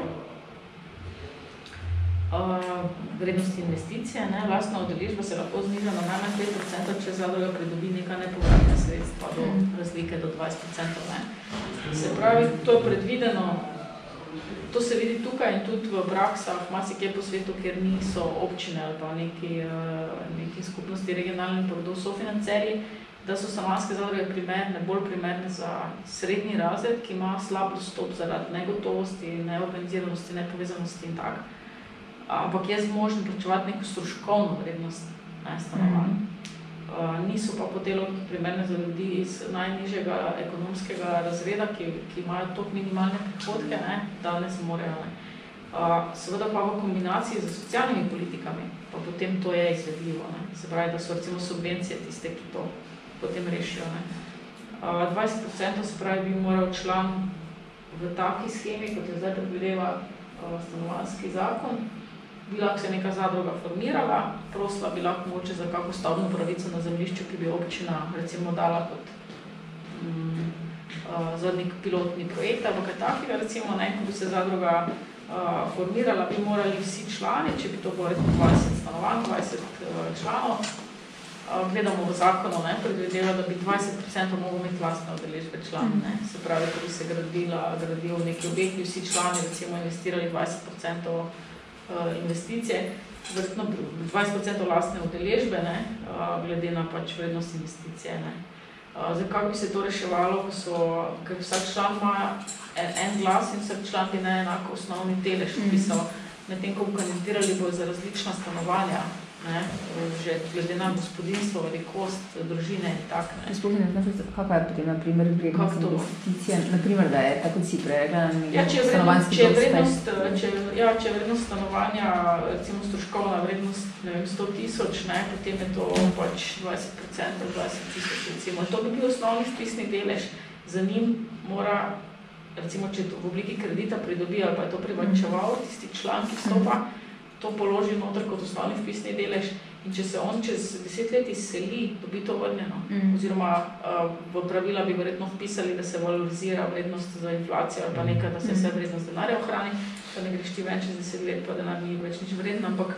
uh, vrednosti investicije, ne? Lastna udeležba se lahko zniža na najmanj pet procentov, če zadruga pridobi neka nepovratna sredstva do razlike do dvajset procentov, ne? Se pravi, to je predvideno. To se vidi tukaj in tudi v praksah, marsikje po svetu, kjer niso občine ali pa neki, neki skupnosti regionalnih povedal sofinancerji, da so stanovanjske zadruge primerne, bolj primerne za srednji razred, ki ima slab dostop zaradi negotovosti, neorganiziranosti, nepovezanosti in tak. Ampak je zmožen plačevati neko stroškovno vrednost, ne, stanovanja. Uh, niso pa po delu primerne za ljudi iz najnižjega ekonomskega razreda, ki, ki imajo toliko minimalne prihodke, ne, da ne zmorejo. Ne. Uh, seveda pa v kombinaciji z socialnimi politikami pa potem to je izvedljivo. Ne. Se pravi, da so recimo subvencije tiste, ki to potem rešijo. Ne. dvajset procentov se pravi, bi moral član v taki schemi, kot je zdaj predvideva stanovanjski zakon, bi lahko se neka zadruga formirala, prosila bi lahko mogoče za kako stavbno pravico na zemljišču, ki bi občina recimo dala kot mm, za nek pilotni projekt, ali kaj takega, recimo, ne, ko bi se zadruga uh, formirala, bi morali vsi člani, če bi to bilo dvajset stanovanj, dvajset uh, članov, uh, gledamo v zakonu, ne, predvideva, da bi dvajset procentov mogel imeti vlastne udeležbe člani, ne, se pravi, da bi se gradila, gradil neki objekt, bi vsi člani recimo investirali dvajset procentov uh, investicije, vrtno dvajset procentov vlastne udeležbe, ne, uh, glede na pač vrednost investicije, ne. Uh, zdaj, kako bi se to reševalo, ko so, ker vsak član ima en, en glas in vsak član bi ne enako osnovni delež pisal, medtem ko bi kandidirali bojo za različna stanovanja, ne, že glede na gospodinstvo, velikost, družine in tak. Ne. Spomnim, kakva je potem, na primer, vrednost investicije, na primer, da je, tako si prerekla, ja, stanovanjski če vrednost, če, ja, če je vrednost stanovanja, recimo stroškovna vrednost, ne vem, sto tisoč, ne, potem je to pač dvajset procentov, dvajset tisoč, recimo. To bi bil osnovni vpisni delež, za njim mora, recimo, če to v obliki kredita pridobi, ali pa je to privančeval, tisti član, ki vstopa, to položi noter kot osnovni vpisni delež in če se on čez deset let izseli, dobi to vrnjeno. Mm. Oziroma uh, v pravila bi verjetno vpisali, da se valorizira vrednost za inflacijo ali pa nekaj, da se vse vrednost denarja ohrani, pa ne greš ti ven čez deset let, pa denar ni več nič vredno, ampak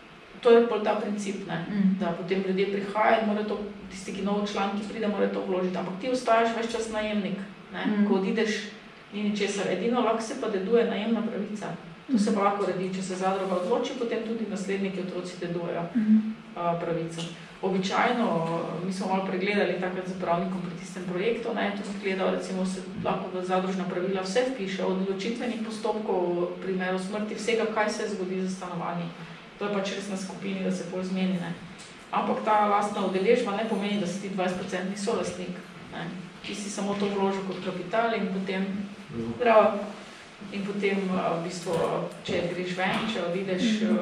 to je pol ta princip, ne? Mm. Da potem ljudje prihajajo in mora to, tisti, ki novo član, ki pride, mora to vložiti, ampak ti ostajaš več čas najemnik, ne? Mm. Ko odideš, ni ničesar, edino lahko se pa deduje najemna pravica. To se pa lahko redi, če se zadruga odloči, potem tudi nasledniki otroci dedujejo uh, pravico. Običajno, mi smo malo pregledali takrat z pravnikom pri tistem projektu, ne, to gledal, recimo se lahko v zadružna pravila vse vpiše, od odločitvenih postopkov, primeru smrti, vsega, kaj se zgodi za stanovanje. To je pač res na skupini, da se pol zmeni, ne. Ampak ta lastna udeležba ne pomeni, da si ti dvajset procentni solastnik, ne. Ti si samo to vložil kot kapital in potem prav, in potem v bistvu, če greš ven, če odideš,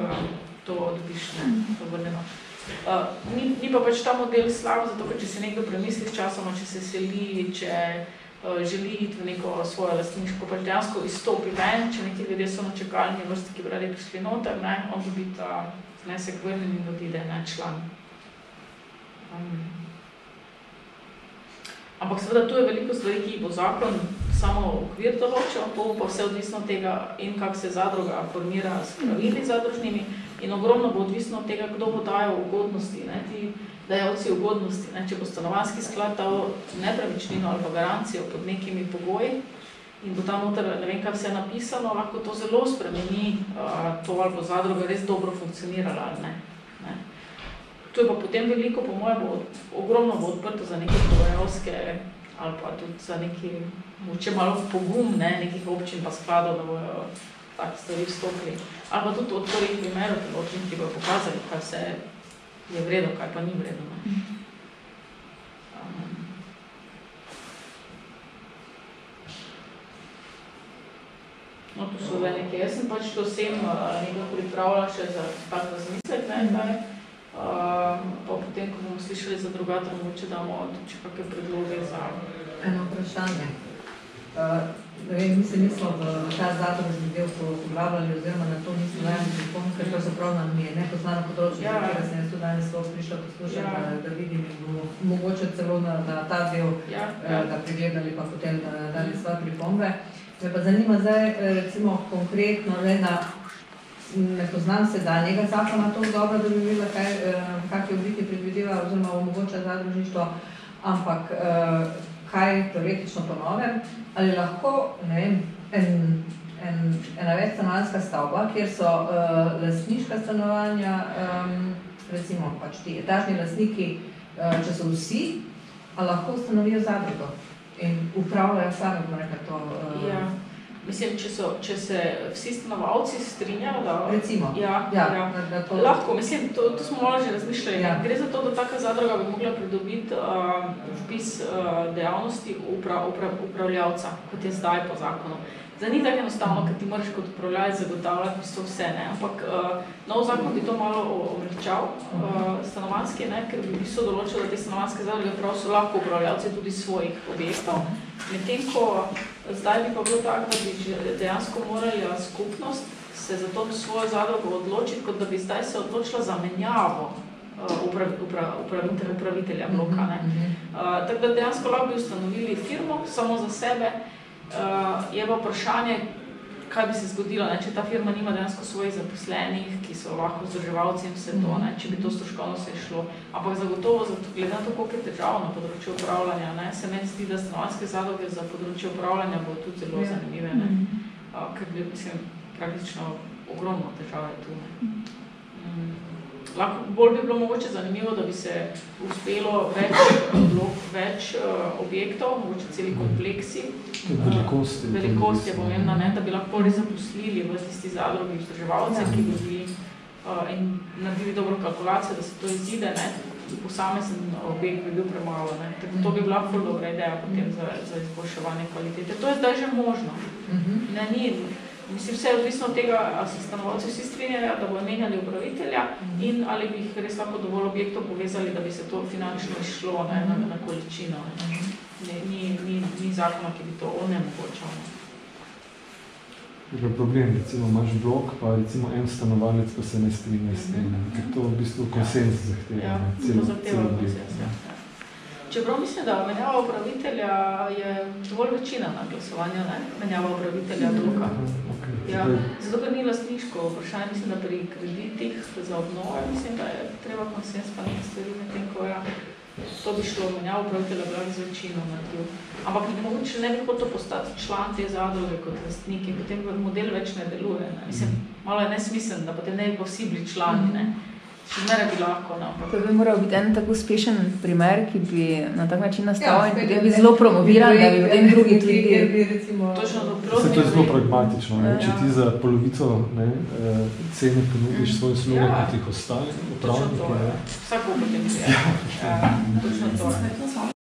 to dobiš, ne, to vrneno. Uh, ni, ni pa pač ta model slab, zato ker če se nekdo premisli s časoma, če se seli, če uh, želi iti v neko svojo lastniško, pač dejansko izstopi ven, če neki ljudje so na čakalni vrsti, ki bi radi prišli noter, ne, on dobi ta znesek vrnen in odide, ne, član. Um. Ampak seveda tu je veliko stvari, ki bo zakon samo okvir določil, bo pa vse odvisno od tega in kako se zadruga formira s pravili zadružnimi in ogromno bo odvisno od tega, kdo bo dajal ugodnosti, ne, ti dajalci ugodnosti, ne, če bo stanovanjski sklad dal nepremičnino ali pa garancijo pod nekimi pogoji in bo tam noter, ne vem, kaj vse napisano, lahko to zelo spremeni, uh, to ali bo zadruga res dobro funkcionirala ali ne. ne. To je pa potem veliko, po moje, bo ogromno bo odprto za neke pogajalske ali pa tudi za neki, moče malo pogum, ne, nekih občin pa skladov, da bojo take stvari vstopili. Ali pa tudi od prvih primerov pilotnih, ki bojo pokazali, kaj vse je vredno, kaj pa ni vredno. Ne. Um. No, to so zdaj nekaj. Jaz sem pač to vsem uh, nekaj pripravila še za tak razmislek, ne, kaj. Uh, pa potem, ko bomo slišali za drugator, mogoče damo tudi kakve predloge za... Eno vprašanje. Uh, ne vem, mislim, nismo v ta zadružni del poglavljali, oziroma na to nismo dajali pripomb, ker to se prav nam je nepoznano področje, ja. Ker sem jaz tu danes sploh prišla poslušati, ja. da, da vidim in bomo mogoče celo na, na ta del ja. Ja. Uh, da pregledali, pa potem uh, dali svoje pripombe. Me pa zanima zdaj, recimo, konkretno, le na ne poznam sedanjega zakona to dobro, da bi videla, kaj, kak je obliki predvideva oziroma omogoča zadružništvo, ampak kaj teoretično po novem, ali lahko, ne vem, en, en, ena več stanovanjska stavba, kjer so uh, lastniška stanovanja, um, recimo pač ti etažni lastniki, uh, če so vsi, ali lahko ustanovijo zadrugo in upravljajo sami, bomo rekla to. Uh, ja. Mislim, če, so, če se vsi stanovalci strinjajo, da... Recimo, ja, ja, ja. Da, da to... Lahko, mislim, to, to smo malo že razmišljali. Ja. Gre za to, da taka zadruga bi mogla pridobiti uh, zapis uh, dejavnosti upra, upra, upravljavca, kot je zdaj po zakonu. Zdaj ni tako enostavno, ker ti moraš kot upravljalec zagotavljati bistvo vse, ne? Ampak uh, nov zakon bi to malo omehčal, uh, stanovanski, ne? Ker bi bistvo določil, da te stanovanske zadruge prav so lahko upravljalci tudi svojih objektov. Medtem ko zdaj bi pa bilo tako, da bi dejansko morali skupnost se za to svojo zadrugo odločiti, kot da bi zdaj se odločila za menjavo Uprav, uprav, upravitelj, upravitelja bloka. Ne? Uh, tako da dejansko lahko bi ustanovili firmo samo za sebe. Uh, je pa vprašanje, kaj bi se zgodilo, ne? Če ta firma nima dejansko svojih zaposlenih, ki so lahko vzdrževalci in vse to, ne? Če bi to stroškovno se šlo. Ampak zagotovo, glede na to, koliko je težav na področju upravljanja, ne? Se meni zdi, da stanovanjske zadruge za področje upravljanja bo tudi zelo ja. zanimive, ne? Uh, ker bi, mislim, praktično ogromno težave tu. Ne? Mm. Lahko, bolj bi bilo mogoče zanimivo, da bi se uspelo več blok, več uh, objektov, mogoče celi kompleksi. Velikosti. Uh, velikost je pomembna, ne, da bi lahko res zaposlili v tisti zadrugi vzdrževalce, ja. ki bi bili uh, in naredili dobro kalkulacijo, da se to izide, ne, posamezen objekt bi bil premalo. Ne. Tako to bi bila ful dobra ideja potem za, za izboljševanje kvalitete. To je zdaj že možno. Ne, ni, Mislim, vse je odvisno od tega, ali se stanovalci vsi strinjajo, da bojo menjali upravitelja in ali bi jih res lahko dovolj objektov povezali, da bi se to finančno išlo ne, na, na količino. Ne. Ni, ni, ni zakona, ki bi to onemogočal. Je pa problem, recimo imaš blok, pa recimo en stanovalec, pa se ne strinja s tem, ker to v bistvu konsens zahteva. Ja, cel, to zahteva konsens, ja. Čeprav mislim, da menjava upravitelja je dovolj večina na glasovanju, ne? Menjava upravitelja bloka. Ja, zato, ker ni lastniško vprašanje, mislim, da pri kreditih za obnovo, mislim, da je treba konsens pa nekaj stvari na tem, ko ja, to bi šlo, menjava upravitelja bila z večino naredil. Ampak mogoče ne bi hotel postati član te zadruge kot lastnik in potem model več ne deluje. Ne? Mislim, malo je nesmiselno, da potem ne bi pa vsi bili člani, ne? Še zmeraj bi lahko, ne? To bi moral biti en tako uspešen primer, ki bi na tak način nastal ja, in potem bi zelo promoviran, da bi potem drugi tudi... Točno do Se to je zelo pragmatično, ne? Če ti za polovico ne, cene ponudiš svoje sluge, ja. kot jih ostali upravniki. Vsak bo potem je. Ja, točno to.